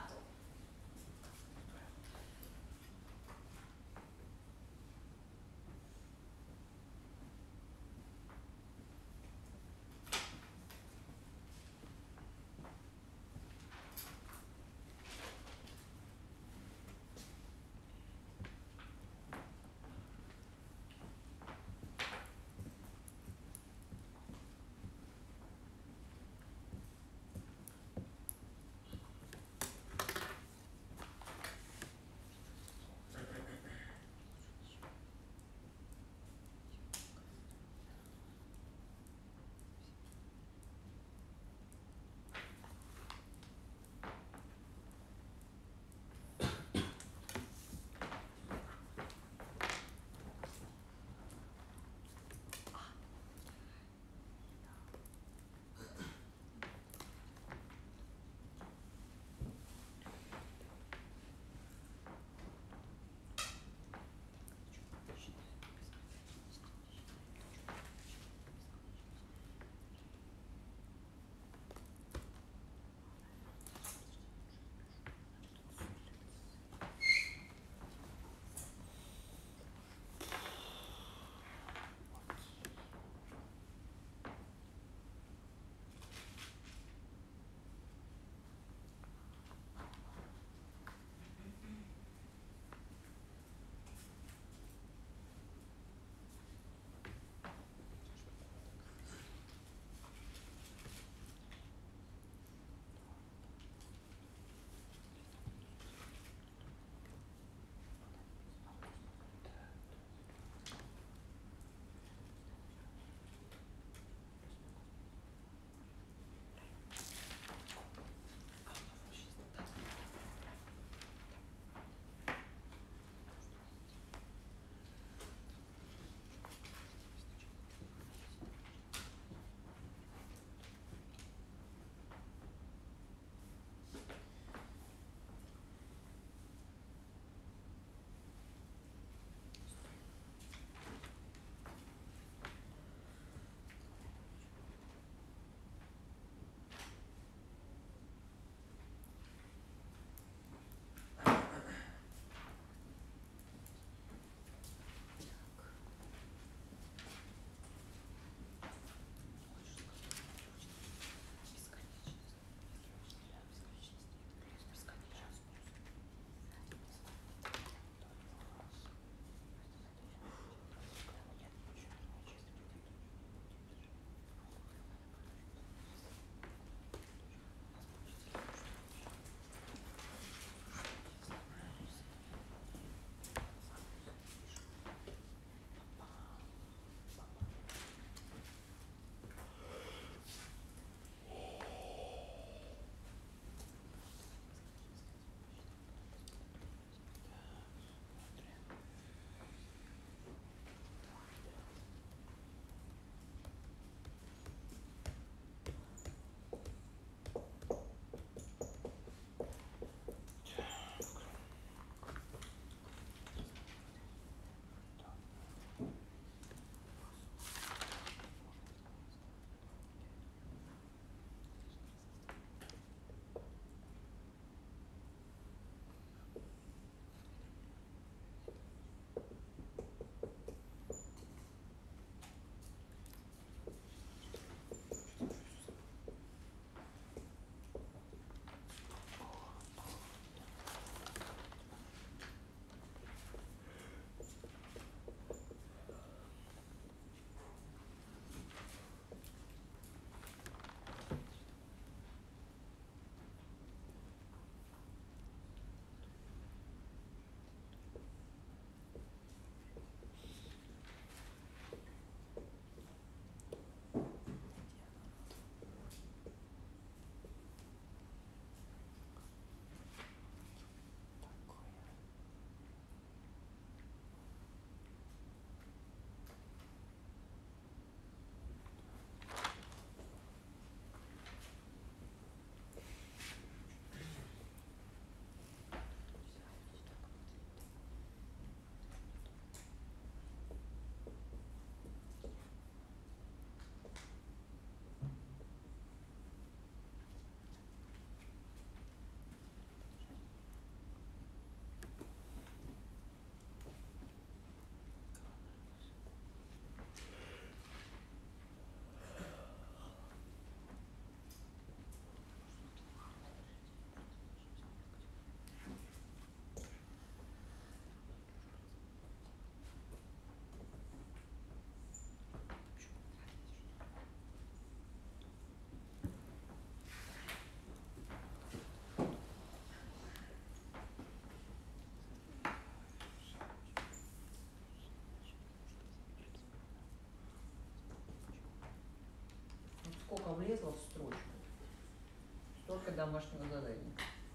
сколько влезло в строчку. Столько домашнего задания.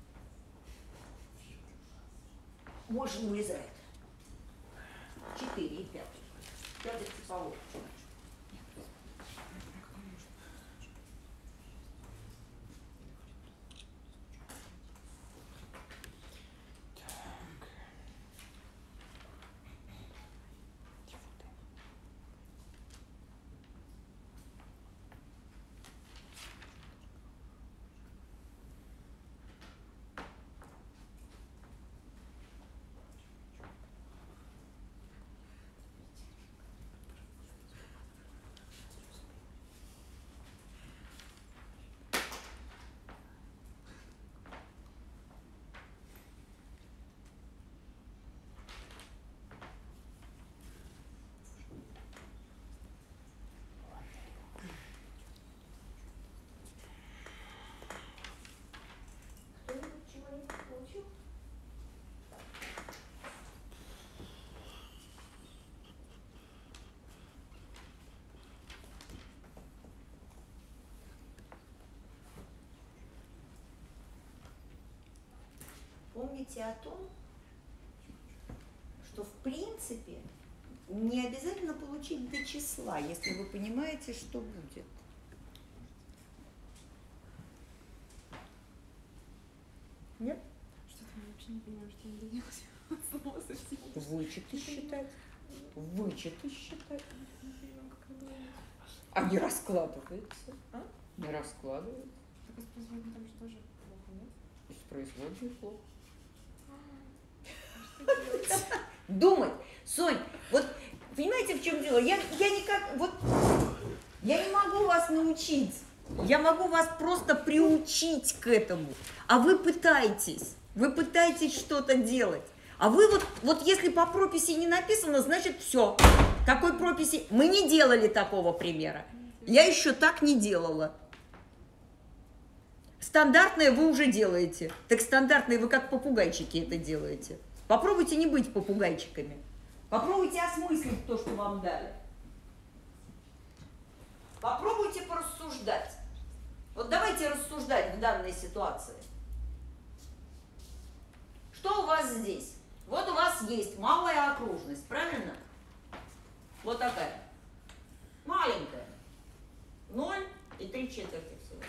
Больше не влезает. Четыре и пять. Пятый типовой. Помните о том, что в принципе не обязательно получить до числа, если вы понимаете, что будет. Нет?
Что-то я вообще не понимаю, что надо делать. С ума сойти.
Вычеты считать. Вычеты считать.
Не понимаю, как это делать.
А не раскладывается.
А?
Не раскладывается.
Так с производным там же тоже плохо, нет?
И с производной плохо.
А что делать?
Думать. Сонь, вот понимаете, в чем дело? Я, я никак, вот, я не могу вас научить. Я могу вас просто приучить к этому. А вы пытаетесь. Вы пытаетесь что-то делать. А вы вот, вот если по прописи не написано, значит все. Такой прописи... Мы не делали такого примера. Я еще так не делала. Стандартное вы уже делаете. Так стандартное вы как попугайчики это делаете. Попробуйте не быть попугайчиками. Попробуйте осмыслить то, что вам дали. Попробуйте порассуждать. Вот давайте рассуждать в данной ситуации. Что у вас здесь? Вот у вас есть малая окружность, правильно? Вот такая. Маленькая. Ноль и три четверти всего.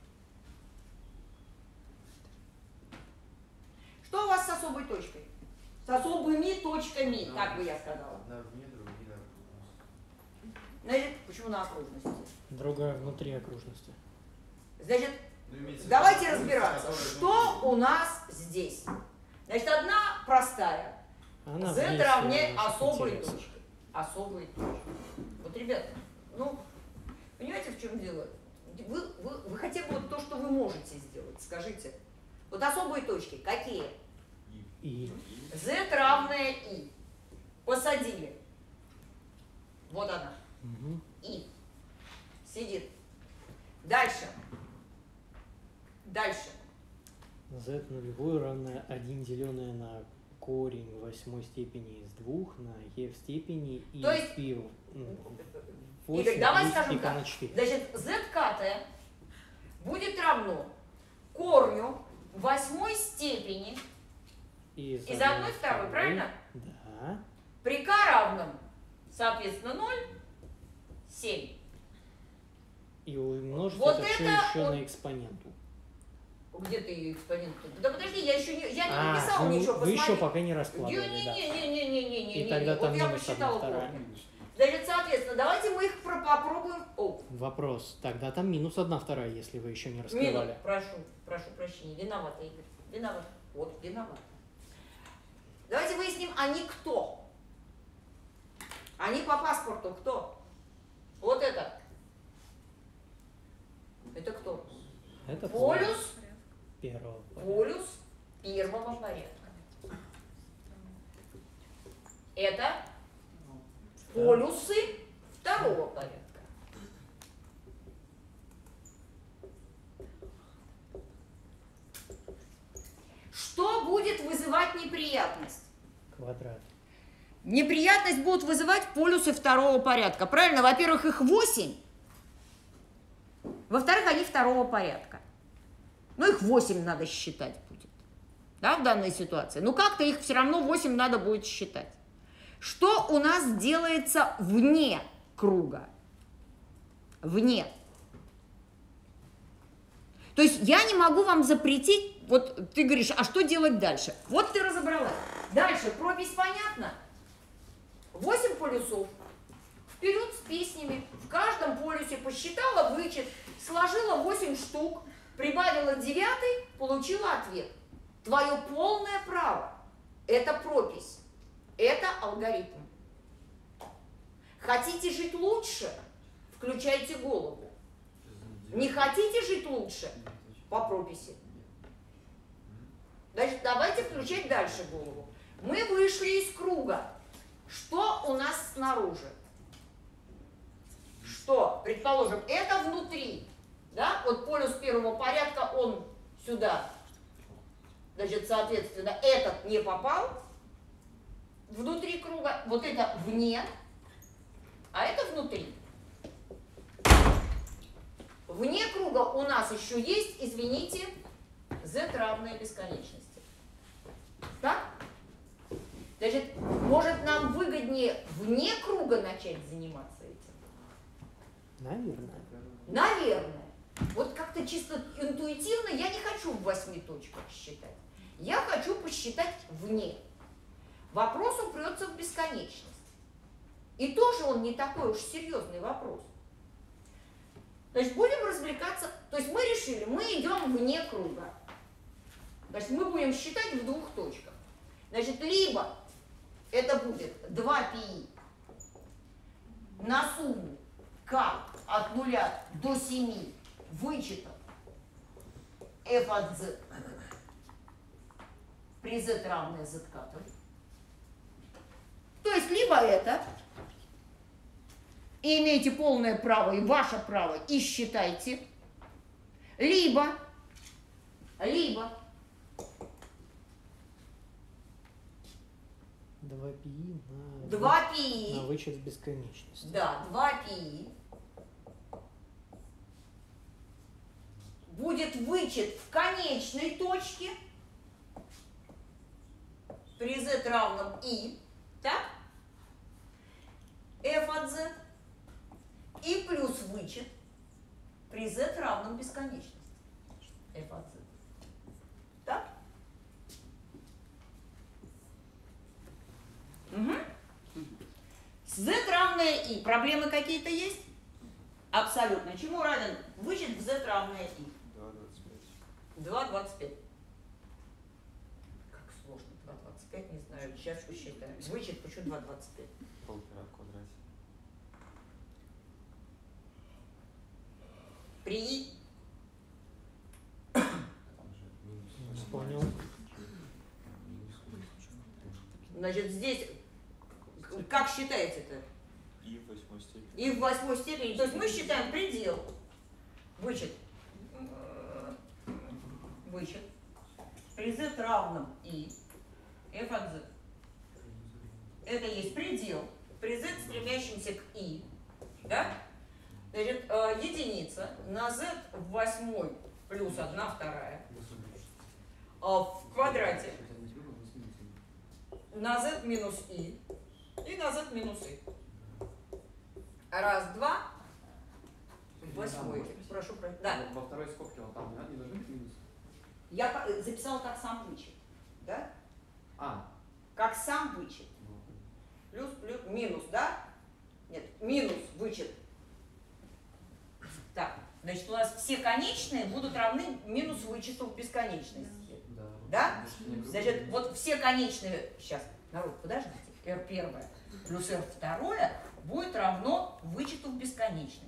Что у вас с особой точкой? С особыми точками,
Ну,
как бы я сказала.
Одна вне, другие на окружности.
Значит, почему на окружности?
Другая внутри окружности.
Значит,
Ну, имеется в виду
давайте
окружность,
разбираться,
которая
что
внутри.
у нас здесь. Значит, одна простая.
Она
Z
вместе
равняет
наших
особой
интересов.
точкой. Особой точкой. Вот, ребята, ну, понимаете, в чем дело? Вы, вы, вы хотя бы вот то, что вы можете сделать, скажите. Вот особые точки какие?
И
Z равное I. Посадили. Вот она.
угу.
И. Сидит. Дальше. Дальше.
z нулевой равное один деленное на корень восьмой степени из двух на e в степени и
То есть-
пи в
Игорь, давай
плюс
скажем
пи
так.
на четыре.
Значит, z катая будет равно корню восьмой степени
Из
из одной второй, правильно?
Да.
При k равном, соответственно, ноль, семь.
И умножить
Вот
это, все
это
еще
он-
на экспоненту.
Где ты экспонент? Да подожди, я еще не, я не
А,
написала
вы,
ничего,
вы
посмотри.
еще пока не раскладывали, да.
Не-не-не-не-не-не-не.
И тогда там
Вот я
минус
посчитала
одна вторая.
корни. Значит, соответственно, давайте мы их про- попробуем. О,
Вопрос. Тогда там минус одна вторая, если вы еще не
минус.
раскрывали.
Прошу, прошу прощения. Виновата, Игорь. Виноват. Вот, виноват. Давайте выясним, они кто? Они по паспорту кто? Вот это. Это кто?
Это
Полюс,
первого.
полюс первого порядка. Это полюсы второго порядка. Что будет вызывать неприятность?
Квадрат.
Неприятность будут вызывать полюсы второго порядка. Правильно? Во-первых, их восемь.
Во-вторых, они второго порядка. Ну, их восемь надо считать будет, да, в данной ситуации. Ну, как-то их все равно восемь надо будет считать. Что у нас делается вне круга? Вне. То есть я не могу вам запретить, вот ты говоришь, а что делать дальше? Вот ты разобралась. Дальше пропись понятна? восемь полюсов. Вперед с песнями. В каждом полюсе посчитала вычет, сложила восемь штук, прибавила девятый, получила ответ. Твое полное право. Это пропись. Это алгоритм. Хотите жить лучше? Включайте голову. Не хотите жить лучше? По прописи. Значит, давайте включать дальше голову. Мы вышли из круга. Что у нас снаружи? Что? Предположим, это внутри. Да? Вот полюс первого порядка, он сюда. Значит, соответственно, этот не попал внутри круга. Вот это вне, а это внутри. Вне круга у нас еще есть, извините, z равное бесконечности. Так? Значит, может нам выгоднее вне круга начать заниматься этим?
Наверное.
Наверное. Вот как-то чисто интуитивно я не хочу в восьми точках считать. Я хочу посчитать вне. Вопрос упрется в бесконечность. И тоже он не такой уж серьезный вопрос. Значит, будем развлекаться. То есть мы решили, мы идем вне круга. Значит, мы будем считать в двух точках. Значит, либо это будет два пи на сумму k от нуля до семи вычетов f от z при z равное z кату. То есть либо это, и имеете полное право, и ваше право, и считайте, либо, либо
два пи на,
два пи,
на вычет бесконечности.
да, два пи будет вычет в конечной точке при z равном i, так? f от z и плюс вычет при z равном бесконечности f от z. Так? Угу. z равное i. Проблемы какие-то есть? Абсолютно. Чему равен вычет в z равное i?
два двадцать пять.
два двадцать пять. Как сложно. два двадцать пять, не знаю. Сейчас посчитаем. Вычет, почему два двадцать пять?
Полтора в квадрате.
При i.
Там же минус.
Не понял.
Значит, здесь как считаете-то?
И в восьмой степени.
И в восьмой степени. То есть мы считаем предел. Вычет. Вычет. При z равном i. f от z. Это есть предел. При z стремящимся к i. Да? Значит, единица на z в восьмой плюс одна вторая. В квадрате. На z минус i и на z минус i. Раз, два. Восьмой. Прошу прощения. Да.
Во второй скобке вот там не должны быть минус?
Я записала как сам вычет. Да?
А.
Как сам вычет. Плюс, плюс, минус, да? Нет, минус вычет. Так, значит, у нас все конечные будут равны минус вычету в бесконечности.
Да?
Да? Значит, вот все конечные, сейчас, народ, подождите, r первое плюс r второе будет равно вычету в бесконечности.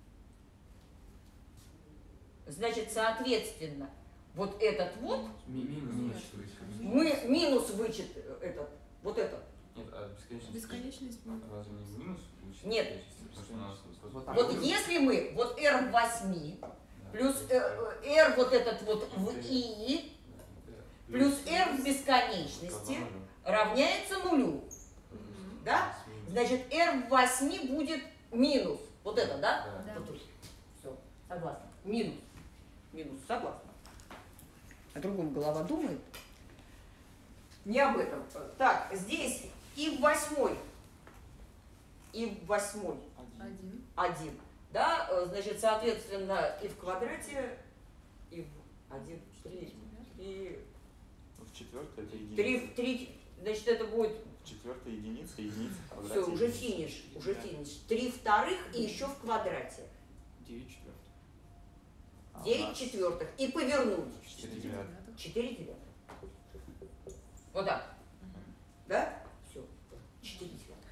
Значит, соответственно, вот этот вот,
Ми- Минус.
мы минус вычет этот, вот этот.
Нет, а бесконечность?
Бесконечность.
Разве не минус? Вычет?
Нет.
Потому что у нас
Вот так.
Вот если мы, вот r в восьми,
да.
плюс r, r вот этот вот в i, плюс r в бесконечности равняется нулю. Да? Значит, r в восьми будет минус. Вот это, да?
Да.
Вот тут. Все, согласна. Минус. Минус, согласна. О другом голова думает. Не об этом. Так, здесь и в восьмой, и в восьмой
Один.
один. Да, э, значит, соответственно, и в квадрате, и в один, три, и
В четвертой это единица.
три, три, значит, это будет,
Четвертая единица, единица в квадрате.
все, уже
единица.
финиш, уже финиш. Три вторых и еще в квадрате.
девять четвертых.
А у
Девять
нас
четвертых. И повернуть.
четыре девятых.
Четыре девятых. Вот так. Да? Все. Четыре девятых.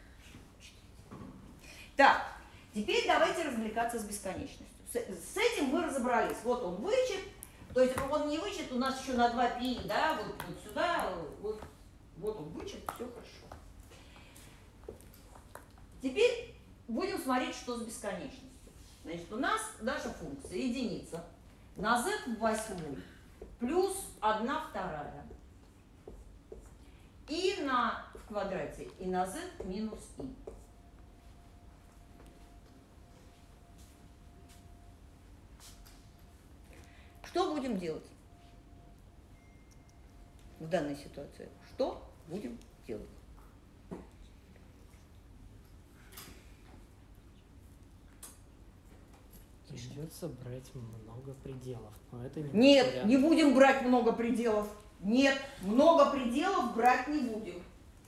Так, теперь давайте развлекаться с бесконечностью. С, с этим мы разобрались. Вот он вычет. То есть он не вычет, у нас еще на два пи, да, вот, вот сюда, вот, вот он вычет, все хорошо. Теперь будем смотреть, что с бесконечностью. Значит, у нас наша функция единица на z в восьмой плюс одна вторая и на в квадрате и на z минус и. Что будем делать в данной ситуации? Что будем делать?
Придется брать много пределов, но это не
Нет,
вариант.
не будем брать много пределов. Нет, много пределов брать не будем.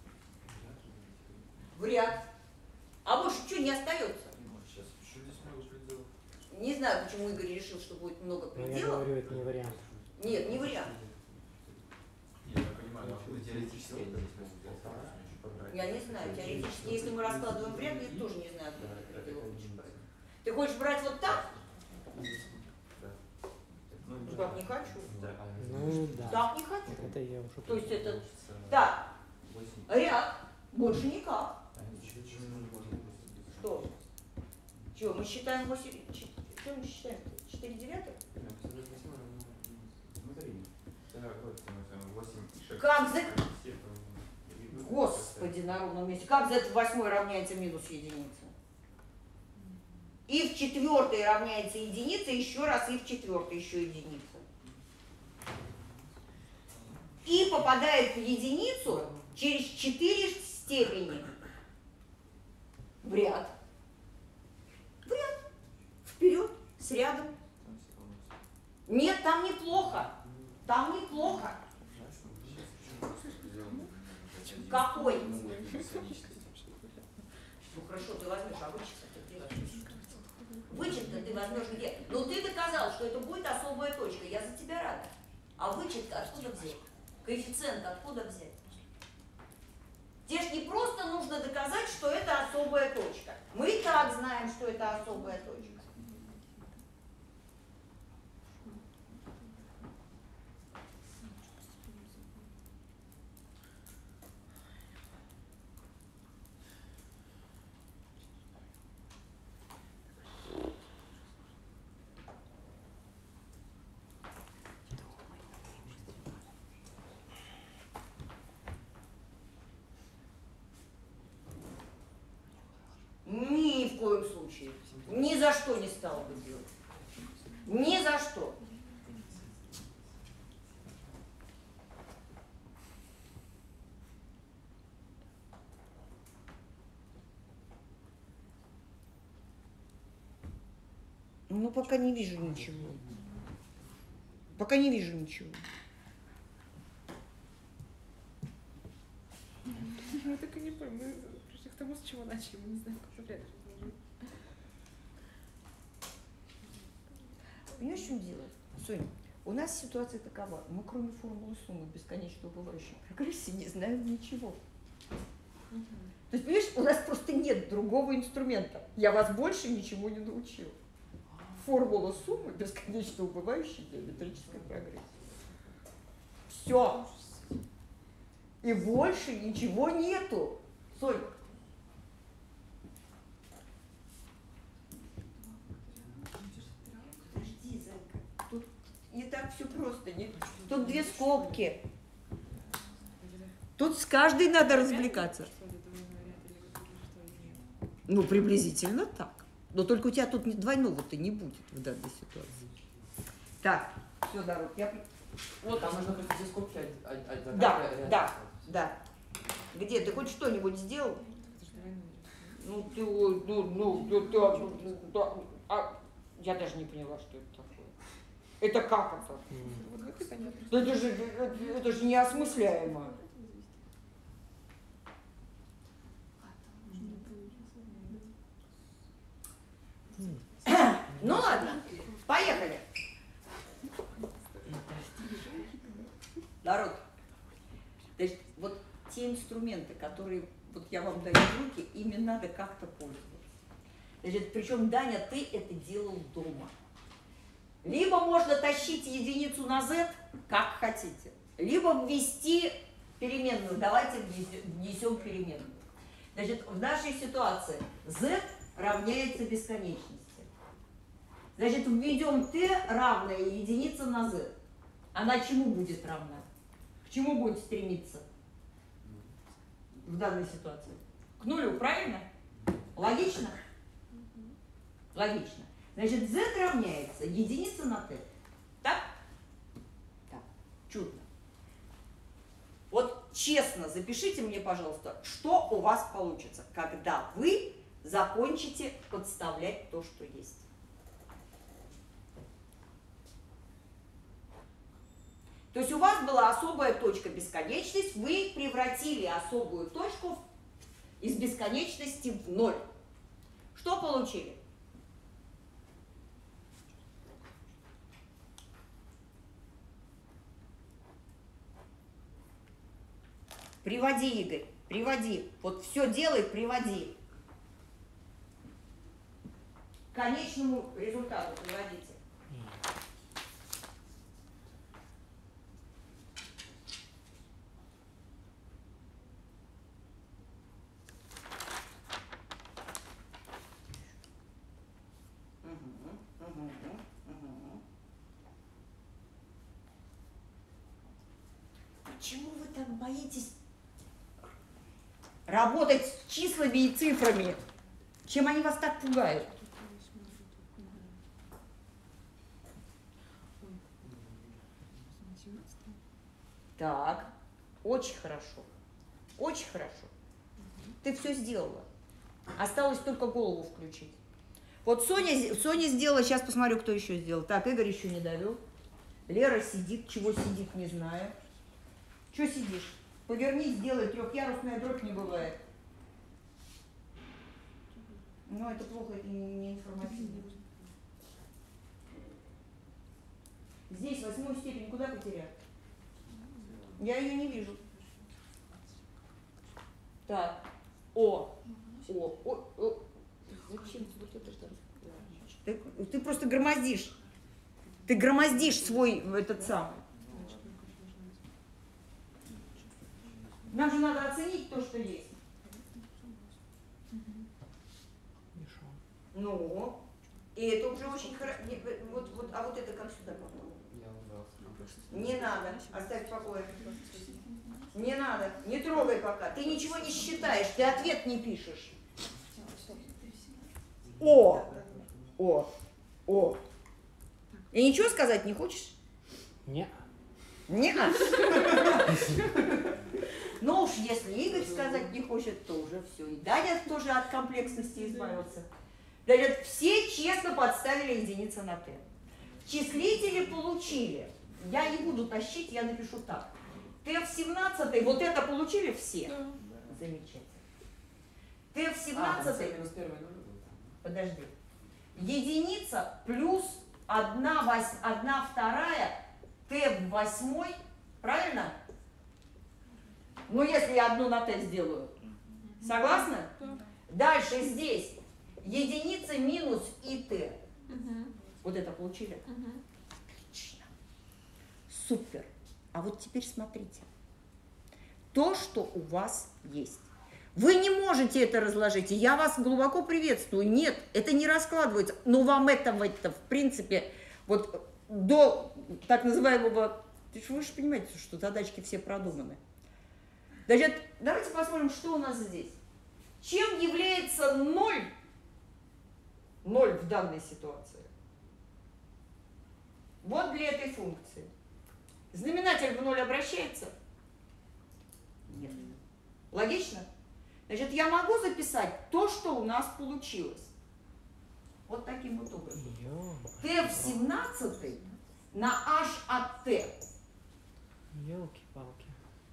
В ряд. А больше что не остается?
Сейчас, что здесь много пределов?
Не знаю, почему Игорь решил, что будет много
Но я
пределов.
говорю, это не вариант.
Нет, не вариант.
Я понимаю, но откуда теоретически они здесь могут взять?
Я не знаю, теоретически, если мы раскладываем в ряд, я тоже не знаю, откуда пределы хочешь брать. Ты хочешь брать вот так? Ну как, не хочу.
Ну да.
Так не хочу.
Это я уже
То есть
понял.
это... Так, ряд, больше никак. Что? Чего, мы считаем восемь... Что мы считаем? четыре девятых? Как z... Господи, на ровном месте. Как z в восьмой равняется минус единице? И в четвертой равняется единица, еще раз и в четвертой еще единица. И попадает в единицу через четыре степени в ряд. В ряд. Вперед, с рядом. Нет, там неплохо. Там неплохо. Какой? Ну хорошо, ты возьмешь, а вычет-то ты возьмешь. Вычет-то ты возьмешь где? Ну ты доказал, что это будет особая точка. Я за тебя рада. А вычет откуда взять? Коэффициент откуда взять? Тебе ж не просто нужно доказать, что это особая точка. Мы и так знаем, что это особая точка. Ни в коем случае. Ни за что не стала бы делать. Ни за что. Ну, пока не вижу ничего. Пока не вижу ничего.
Мы так и не поняли. Мы пришли к тому, с чего начали. Мы не знаем, как вариант разложить.
Понимаешь, в чем дело? Соня, у нас ситуация такова. Мы кроме формулы суммы бесконечно убывающей прогрессии не знаем ничего. То есть, понимаешь, у нас просто нет другого инструмента. Я вас больше ничего не научил. Формула суммы бесконечно убывающей геометрической прогрессии. Все. И больше ничего нету. Сонь. Подожди, зайка. Тут не так все просто. Не... Тут две скобки. Тут с каждой надо развлекаться. Ну, приблизительно так. Но только у тебя тут двойного-то не будет в данной ситуации. Так, все, народ, я... Вот,
Там нужно просто все скобки од- од- од-
Да,
рядом
да.
ставить.
да. Где, ты хоть что-нибудь сделал? Ну, ты, ой, ну, ну, ты, ты, а, ну, да, а, я даже не поняла, что это такое. Это как это?
Вот как это понятно.
Да это же, это, это же неосмысляемо. Ну ладно, поехали. Народ, то есть вот те инструменты, которые вот я вам даю в руки, ими надо как-то пользоваться. Значит, причем, Даня, ты это делал дома. Либо можно тащить единицу на z, как хотите, либо ввести переменную. Давайте внесем переменную. Значит, в нашей ситуации z равняется бесконечности. Значит, введем t равное единица на z. Она чему будет равна? К чему будет стремиться в данной ситуации? К нулю, правильно? Логично? Логично. Значит, z равняется единица на t. Так? Так. Чудно. Вот честно запишите мне, пожалуйста, что у вас получится, когда вы закончите подставлять то, что есть. То есть у вас была особая точка бесконечность, вы превратили особую точку из бесконечности в ноль. Что получили? Приводи, Игорь, приводи. Вот все делай, приводи. К конечному результату приводите. Почему вы так боитесь работать с числами и цифрами? Чем они вас так пугают? Так, очень хорошо. Очень хорошо. Ты все сделала. Осталось только голову включить. Вот Соня, Соня сделала, сейчас посмотрю, кто еще сделал. Так, Игорь еще не довел. Лера сидит, чего сидит, не знаю. Что сидишь? Повернись, сделай, трехъярусная дробь не бывает. Ну, это плохо, это не, не информативно. Здесь восьмую степень куда потерял? Я ее не вижу. Так. О. О. О. О. Зачем ты вот это? Ты, ты просто громоздишь. Ты громоздишь свой этот самый. Нам же надо оценить то, что есть. Ну, и это уже очень хорошо. Вот, вот, а вот это как сюда попало? Не надо, оставь в покое. Не надо, не трогай пока. Ты ничего не считаешь, ты ответ не пишешь. О! О! О! И ничего сказать не хочешь?
Не.
Не. Но уж если Игорь сказать не хочет, то уже все. И Даня тоже от комплексности избавился. Значит, все честно подставили единицы на t. Числители получили. Я не буду тащить, я напишу так. t в семнадцатой, вот это получили все? Да. Замечательно. t в семнадцатой,
А,
подожди, единица плюс одна, вось, одна вторая t в восьмой, правильно? Ну, если я одну на t сделаю. Согласны? Да. Дальше здесь единица минус и t. Угу. Вот это получили? Угу. Отлично. Супер. А вот теперь смотрите. То, что у вас есть. Вы не можете это разложить, и я вас глубоко приветствую. Нет, это не раскладывается. Но вам этого-то, в принципе, вот до так называемого... Вы же понимаете, что задачки все продуманы. Значит, давайте посмотрим, что у нас здесь. Чем является ноль ноль в данной ситуации. Вот для этой функции. Знаменатель в ноль обращается? Нет. Логично? Значит, я могу записать то, что у нас получилось. Вот таким вот образом. Т в семнадцать на h от t.
Елки-палки.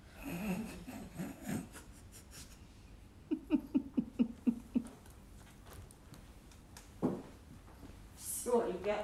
Все, ребят.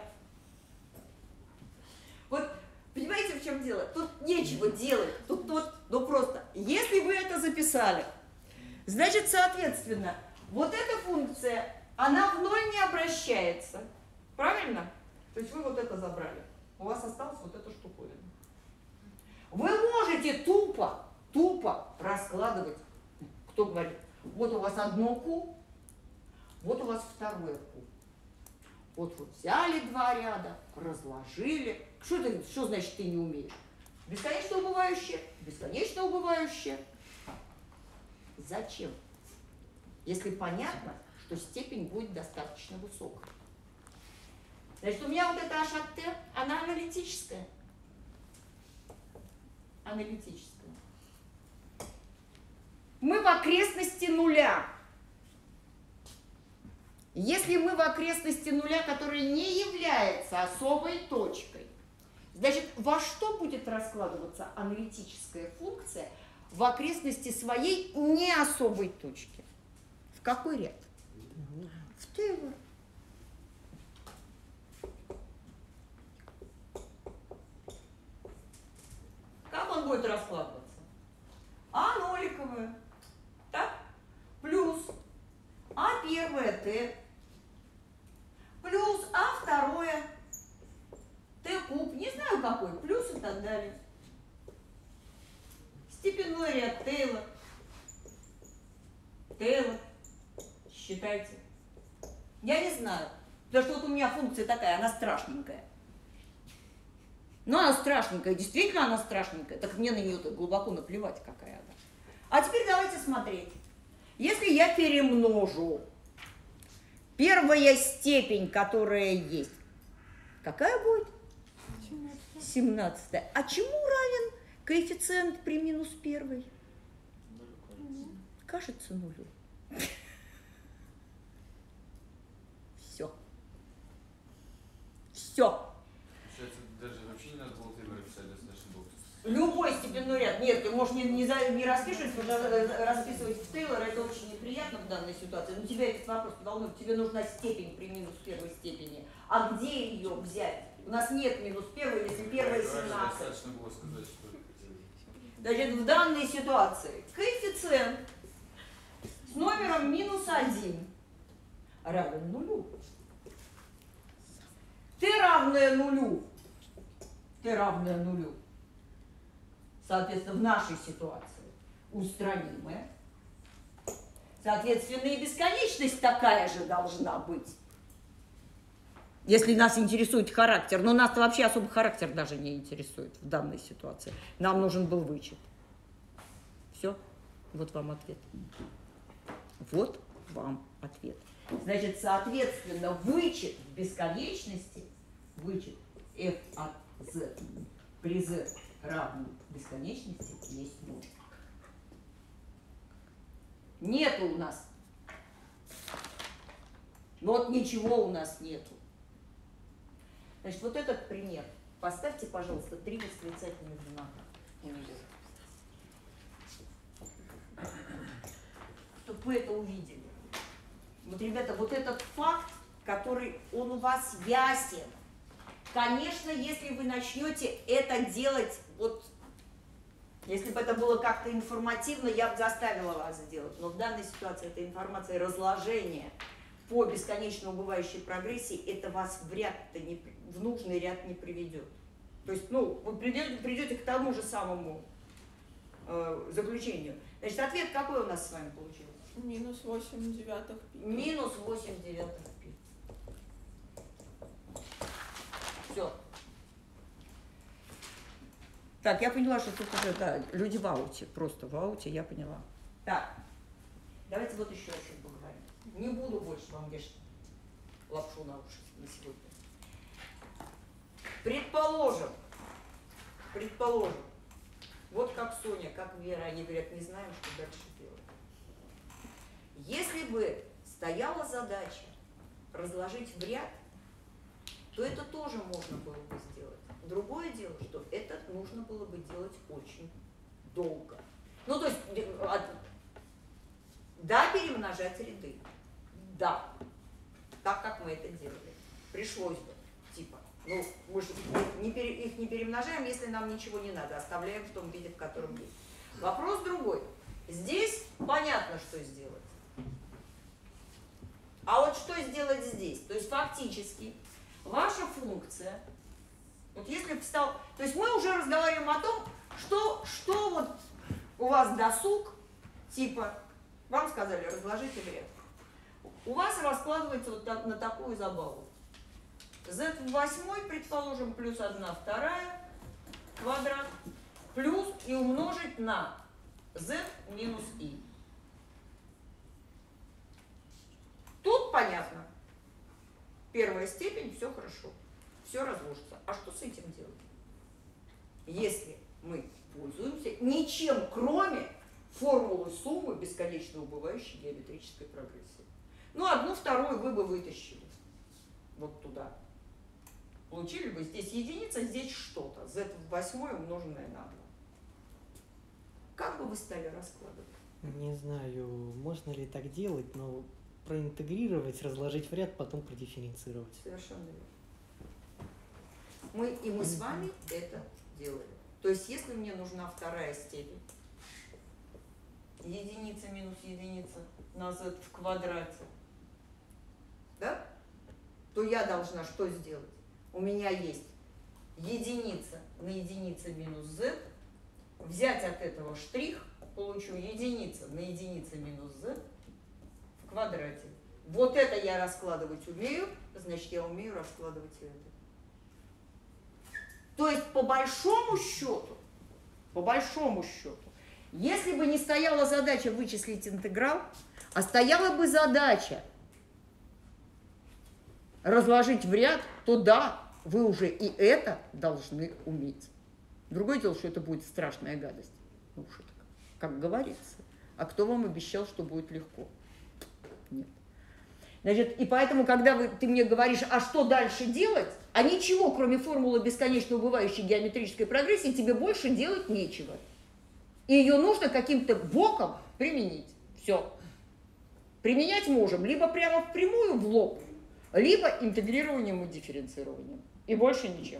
Вот, понимаете, в чем дело? Тут нечего делать. Тут вот, ну просто, если вы это записали, значит, соответственно, вот эта функция, она в ноль не обращается. Правильно? То есть вы вот это забрали. У вас осталась вот эта штуковина. Вы можете тупо, тупо раскладывать. Кто говорит, вот у вас одно Q, вот у вас второе Q. Вот вы взяли два ряда, разложили. Что, ты, что значит ты не умеешь? Бесконечно убывающее, бесконечно убывающее. Зачем? Если понятно, что степень будет достаточно высокой. Значит, у меня вот эта h от t, она аналитическая. Аналитическая. Мы в окрестности нуля. Если мы в окрестности нуля, которая не является особой точкой, значит, во что будет раскладываться аналитическая функция в окрестности своей не особой точки? В какой ряд? В Тейлор. Как он будет раскладываться? А ноликовая, так? Плюс А первое Т, плюс А второе Т куб, не знаю какой, плюс и так далее. Степенной ряд Тейлор. Тейлор. Считайте. Я не знаю, потому что вот у меня функция такая, она страшненькая. Ну, она страшненькая, действительно она страшненькая, так мне на нее-то глубоко наплевать, какая она. А теперь давайте смотреть. Если я перемножу первая степень, которая есть, какая будет? семнадцатая. А чему равен коэффициент при минус первой? Кажется, нулю. Все. Все.
Даже вообще не надо было Тейлора писать, достаточно было.
Любой степенной ряд. Нет, ты можешь не, не, за, не расписывать, потому что расписывать в Тейлора это очень неприятно в данной ситуации. Но тебя этот вопрос волнует. Тебе нужна степень при минус первой степени. А где ее взять? У нас нет минус первой, если первая семнадцать.
Достаточно было сказать, что...
Значит, в данной ситуации коэффициент с номером минус один равен нулю. Т равное нулю. Т равное нулю. Соответственно, в нашей ситуации устранимая. Соответственно, и бесконечность такая же должна быть. Если нас интересует характер. Но нас вообще особо характер даже не интересует в данной ситуации. Нам нужен был вычет. Все. Вот вам ответ. Вот вам ответ. Значит, соответственно, вычет бесконечности, вычет f от z при z равный бесконечности есть ноль. Нету у нас. Вот ничего у нас нету. Значит, вот этот пример. Поставьте, пожалуйста, три восклицательных знака. Чтобы вы это увидели. Вот, ребята, вот этот факт, который, он у вас ясен. Конечно, если вы начнете это делать, вот, если бы это было как-то информативно, я бы заставила вас сделать. Но в данной ситуации эта информация разложения по бесконечно убывающей прогрессии, это вас в ряд-то не, в нужный ряд не приведет. То есть, ну, вы придете, придете к тому же самому э, заключению. Значит, ответ какой у нас с вами получился?
Минус восемь девятых пи.
Минус восемь девятых пи. Все. Так, я поняла, что тут уже, да, люди в ауте, просто в ауте, я поняла. Так, давайте вот еще о чем поговорим. Не буду больше вам вешать лапшу на уши на сегодня. Предположим, предположим, вот как Соня, как Вера, они говорят, не знаем, что дальше делать. Если бы стояла задача разложить в ряд, то это тоже можно было бы сделать. Другое дело, что это нужно было бы делать очень долго. Ну, то есть, да, перемножать ряды, да, так как мы это делали. Пришлось бы, типа, ну, мы же не пере, их не перемножаем, если нам ничего не надо, оставляем в том виде, в котором есть. Вопрос другой. Здесь понятно, что сделать. А вот что сделать здесь? То есть фактически ваша функция, вот если встал, то есть мы уже разговариваем о том, что, что вот у вас досуг, типа, вам сказали, разложите в ряд. У вас раскладывается вот так, на такую забаву. Z в восьмой, предположим, плюс одна вторая, квадрат, плюс и умножить на Z минус I. Тут понятно. Первая степень, все хорошо. Все разложится. А что с этим делать? Если мы пользуемся ничем, кроме формулы суммы бесконечно убывающей геометрической прогрессии. Ну, одну вторую вы бы вытащили. Вот туда. Получили бы здесь единица, здесь что-то. Z в восьмой умноженное на два. Как бы вы стали раскладывать?
Не знаю, можно ли так делать, но проинтегрировать, разложить в ряд, потом продифференцировать.
Совершенно верно. Мы, и мы с вами это делали. То есть, если мне нужна вторая степень, единица минус единица на z в квадрате, да, то я должна что сделать? У меня есть единица на единица минус z, взять от этого штрих, получу единица на единица минус z в квадрате. Вот это я раскладывать умею, значит, я умею раскладывать и это. То есть, по большому счету, по большому счету, если бы не стояла задача вычислить интеграл, а стояла бы задача разложить в ряд, то да, вы уже и это должны уметь. Другое дело, что это будет страшная гадость. Ну уж это как говорится. А кто вам обещал, что будет легко? Нет. Значит, и поэтому, когда вы, ты мне говоришь, а что дальше делать, а ничего, кроме формулы бесконечно убывающей геометрической прогрессии, тебе больше делать нечего. И ее нужно каким-то боком применить. Все. Применять можем либо прямо впрямую в лоб, либо интегрированием и дифференцированием. И больше ничем.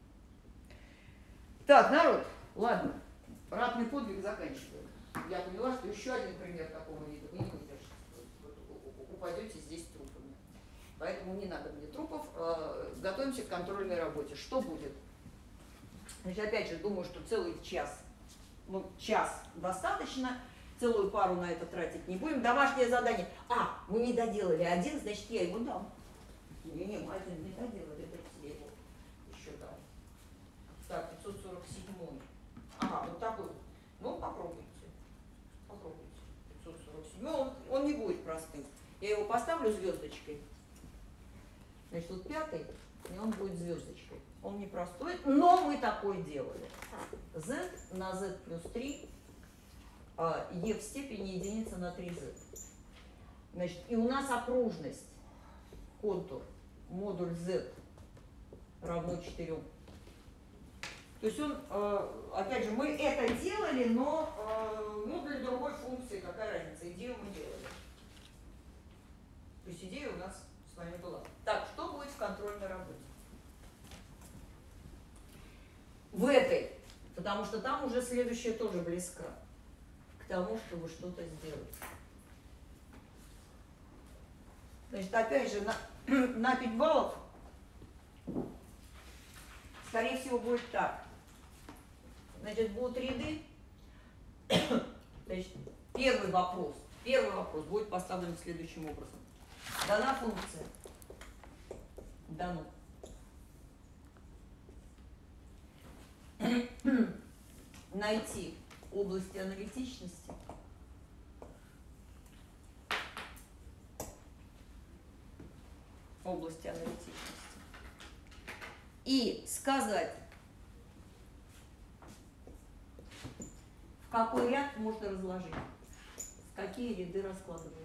Так, народ, ладно, ратный подвиг заканчиваем. Я поняла, что еще один пример такого вида вы не выдержите. Упадете здесь трупами. Поэтому не надо мне трупов. Готовимся к контрольной работе. Что будет? Значит, опять же, думаю, что целый час, ну, час достаточно. Целую пару на это тратить не будем. Домашнее задание. А, мы не доделали один, значит, я его дам. Не-не, мы один не доделали, это я его еще дам. Так, пятьсот сорок седьмой. Ага, вот такой. Ну, попробуйте. Попробуйте. пятьсот сорок седьмой. Он, он не будет простым. Я его поставлю звездочкой. Значит, вот пятый, и он будет звездочкой. Он не простой, но мы такой делали. Z на z плюс три, а e в степени единица на три z. Значит, и у нас окружность, контур, модуль z равно четырем. То есть он, опять же, мы это делали, но ну, для другой функции, какая разница, идею мы делали. То есть идея у нас с вами была. Так, что будет в контрольной работе? В этой, потому что там уже следующая тоже близка к тому, чтобы что-то сделать. Значит, опять же, на, на пять баллов, скорее всего, будет так. Значит, будут ряды. Значит, первый вопрос, первый вопрос будет поставлен следующим образом. Дана функция. Дано. Найти области аналитичности. области аналитичности. И сказать, в какой ряд можно разложить, в какие ряды раскладываются.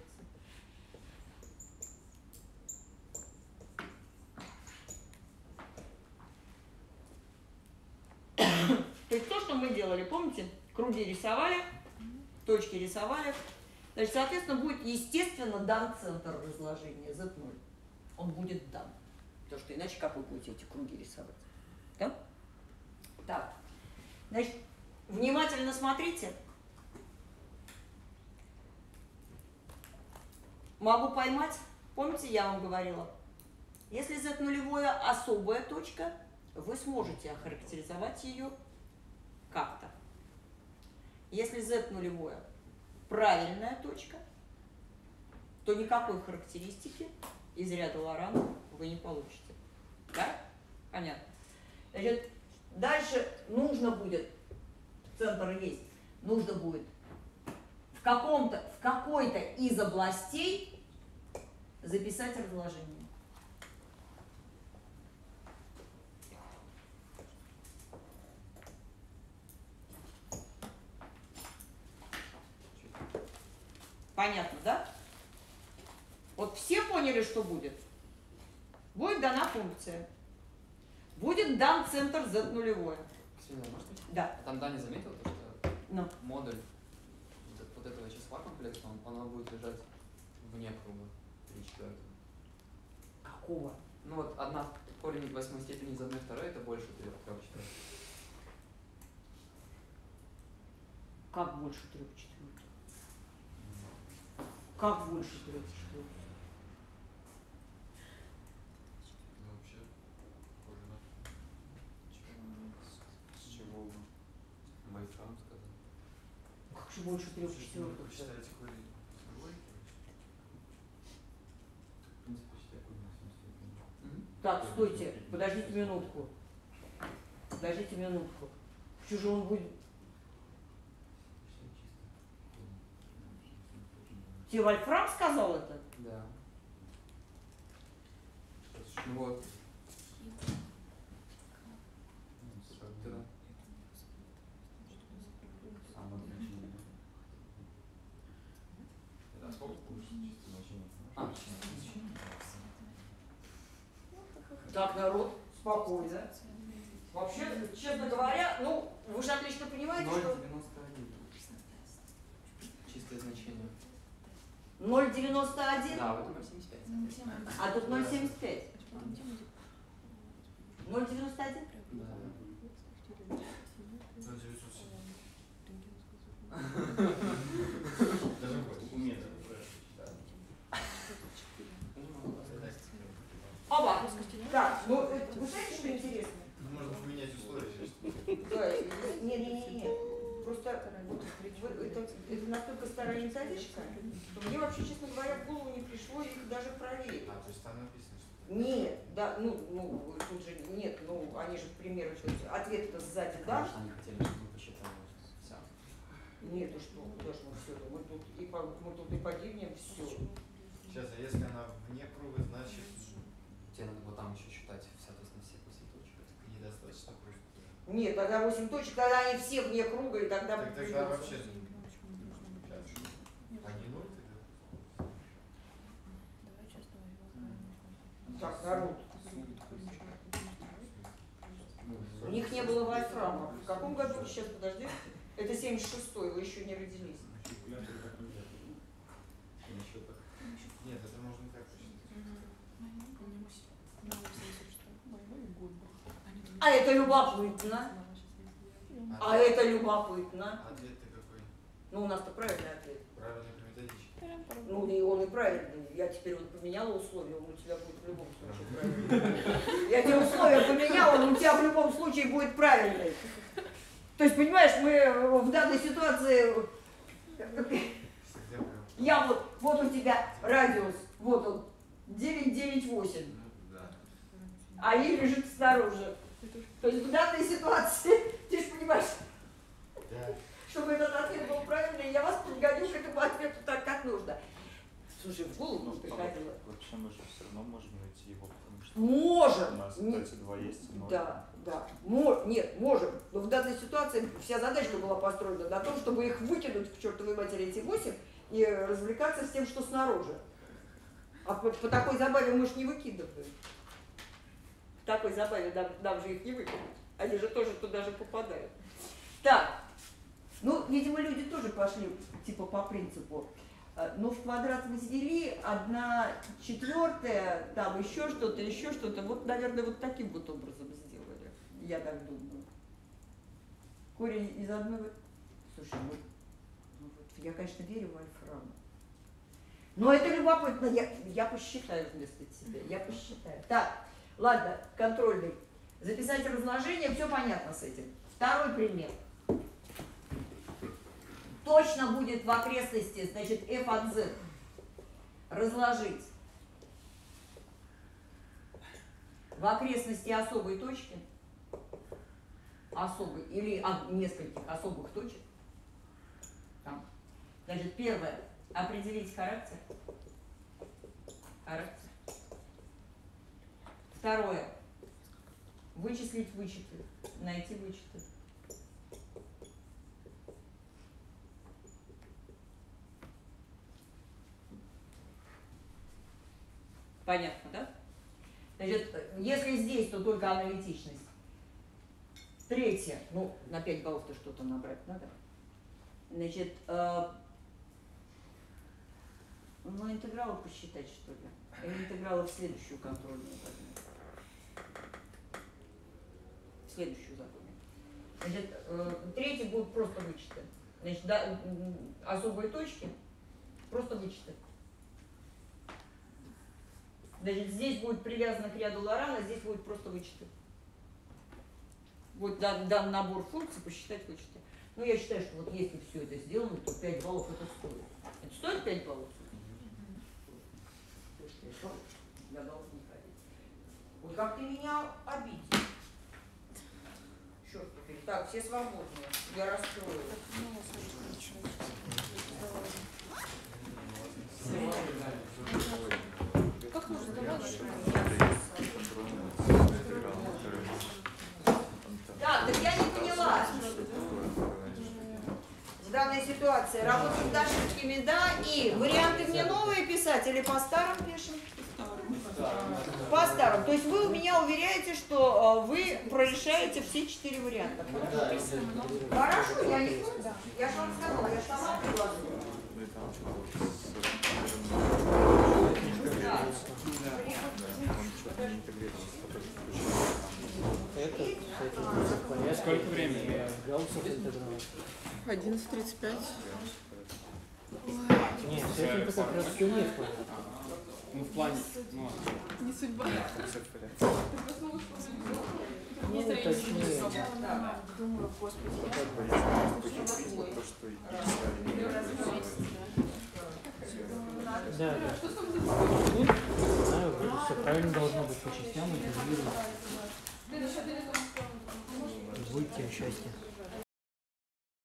То есть то, что мы делали, помните, круги рисовали, точки рисовали, значит, соответственно, будет, естественно, дан центр разложения зет ноль. Он будет дан. Потому что иначе как вы будете эти круги рисовать? Да? Так. Значит, внимательно смотрите. Могу поймать, помните, я вам говорила, если зет нулевое особая точка, вы сможете охарактеризовать ее как-то. Если зет нулевое правильная точка, то никакой характеристики из ряда Лорана вы не получите. Да? Понятно. Значит, дальше нужно будет, центр есть, нужно будет в каком-то, в какой-то из областей записать разложение. Понятно, да? Вот все поняли, что будет? Будет дана функция. Будет дан центр зет нулевое.
Ксения, может быть?
Да.
Там Даня заметил, то, что
Ну.
модуль вот, вот этого числа комплексного, она будет лежать вне круга три четвертых.
Какого?
Ну вот одна корень восьмой степени из одной второй это больше трех четвертых.
Как больше трех четвертых? Как больше трех четвертых?
Ну, вообще, похоже на...
С чего бы?
Вольфрам сказал.
Как же больше трех
Слушайте, ну,
четвертых?
вы посчитаете корень с другой?
В принципе, почти такой восьмой степени.
Так, стойте, подождите минутку. Подождите минутку. Что же он будет? Тебе Вольфрам сказал это?
Да. Ну вот. Да.
А сколько получится чисто значение?
А, чисто значение.
Так, народ, спокойно. Вообще, честно говоря, ну, вы же отлично понимаете,
ноль
что
девяносто один. Чистое значение.
ноль девяносто один,
Да, вот ноль семьдесят пять.
а тут ноль семьдесят пять. ноль девяносто один?
Да.
Ну, девятьсот семь. Даже в уме даже правильно
Оба. Так, ну, это, вы знаете, что интересно?
Ну, можно поменять условия сейчас.
Да, не-не-не. Просто вот, вы- это, это настолько старая методичка, что мне вообще, честно говоря, в голову не пришло их даже проверить.
А, то есть там написано, что...
Нет, да, ну, ну, тут же нет, ну, они же, к примеру, то есть ответ-то сзади, да?
Конечно, они хотели, чтобы мы посчитали все.
Нет, ну что, куда же мы все, мы тут и, по- мы тут и погибнем, все.
Сейчас, а если она вне круга, значит,
Тебе надо вот там еще считать, соответственно, все восемь точек.
недостаточно просто.
Нет, тогда восемь точек, тогда они все вне круга, и тогда...
Так тогда вообще... А не ноль тогда?
Так, народ, у них не было вольфрама. В каком году? Сейчас, подожди. Это семьдесят шестой, вы еще не родились.
Нет, это можно так посчитать.
А это любопытно. А это любопытно.
Ответ-то какой?
Ну, у нас-то правильный ответ.
Правильный по методичке.
Ну, и он и правильный. Я теперь вот поменяла условия, он у тебя будет в любом случае правильный. Я тебе условия поменяла, он у тебя в любом случае будет правильный. То есть, понимаешь, мы в данной ситуации...
Всегда прям.
Я вот, вот у тебя радиус, вот он, девять девять восемь,
Ну, да.
а И лежит снаружи. То есть в данной ситуации, ты же понимаешь,
Да.
чтобы этот ответ был правильный, я вас подгоню к этому ответу так, как нужно. Слушай, в голову нам приходило.
Вообще мы же все равно можем найти результате два есть, ноль.
Да, да. Мо- нет, можем. Но в данной ситуации вся задачка была построена на том, чтобы их выкинуть к чертовой матери эти восемь и развлекаться с тем, что снаружи. А по, по такой забаве мы ж не выкидываем. В такой забаве нам, нам же их не выкинуть. Они же тоже туда же попадают. Так. Ну, видимо, люди тоже пошли типа по принципу. Ну, в квадрат возвели, одна четвертая, там еще что-то, еще что-то. Вот, наверное, вот таким вот образом сделали. Я так думаю. Корень из одной... Слушай, ну, ну вот, я, конечно, верю в Вольфрама. Но это любопытно. Я, я посчитаю вместо тебя. Я посчитаю. Так, ладно, контрольный. Записать разложение, все понятно с этим. Второй пример. Точно будет в окрестности, значит, f от z разложить в окрестности особой точки, особой, или от нескольких особых точек. Там. Значит, первое, определить характер. Характер. Второе, вычислить вычеты, найти вычеты. Понятно, да? Значит, если здесь, то только аналитичность. Третье, ну, на пять баллов-то что-то набрать надо. Значит, э, ну, интегралы посчитать, что ли? Или интегралы в следующую контрольную возьмем? В следующую запомним. Значит, э, третье будут просто вычеты. Значит, да, особые точки, просто вычеты. Значит, здесь будет привязано к ряду Лорана, здесь будет просто вычеты. Вот дан, дан набор функций, посчитать вычеты. Ну, я считаю, что вот если все это сделано, то пять баллов это стоит. Это стоит пять баллов? Я должен не ходить. Ой, как ты меня обидел. Черт побери. Так, все свободные. Я расстрою.
Как можно давать?
Так, так я не поняла. В данной ситуации работаем с ошибками, да, и варианты мне новые писать или по старым пишем? По старым. То есть вы у меня уверяете, что вы прорешаете все четыре варианта. Хорошо, я не против. Я же вам сказала, я сама предложила.
Это, кстати,
Сколько времени?
Гауссов интеграл.
одиннадцать тридцать пять.
Нет, с этим как раз все нет.
Ну, в плане, ну,
Не судьба.
все в порядке.
Ну, точнее.
Думаю, господи.
То, что и писали.
Да, да. Ну, не знаю, вроде все правильно должно быть по частям, интегрировать. Будьте счастья.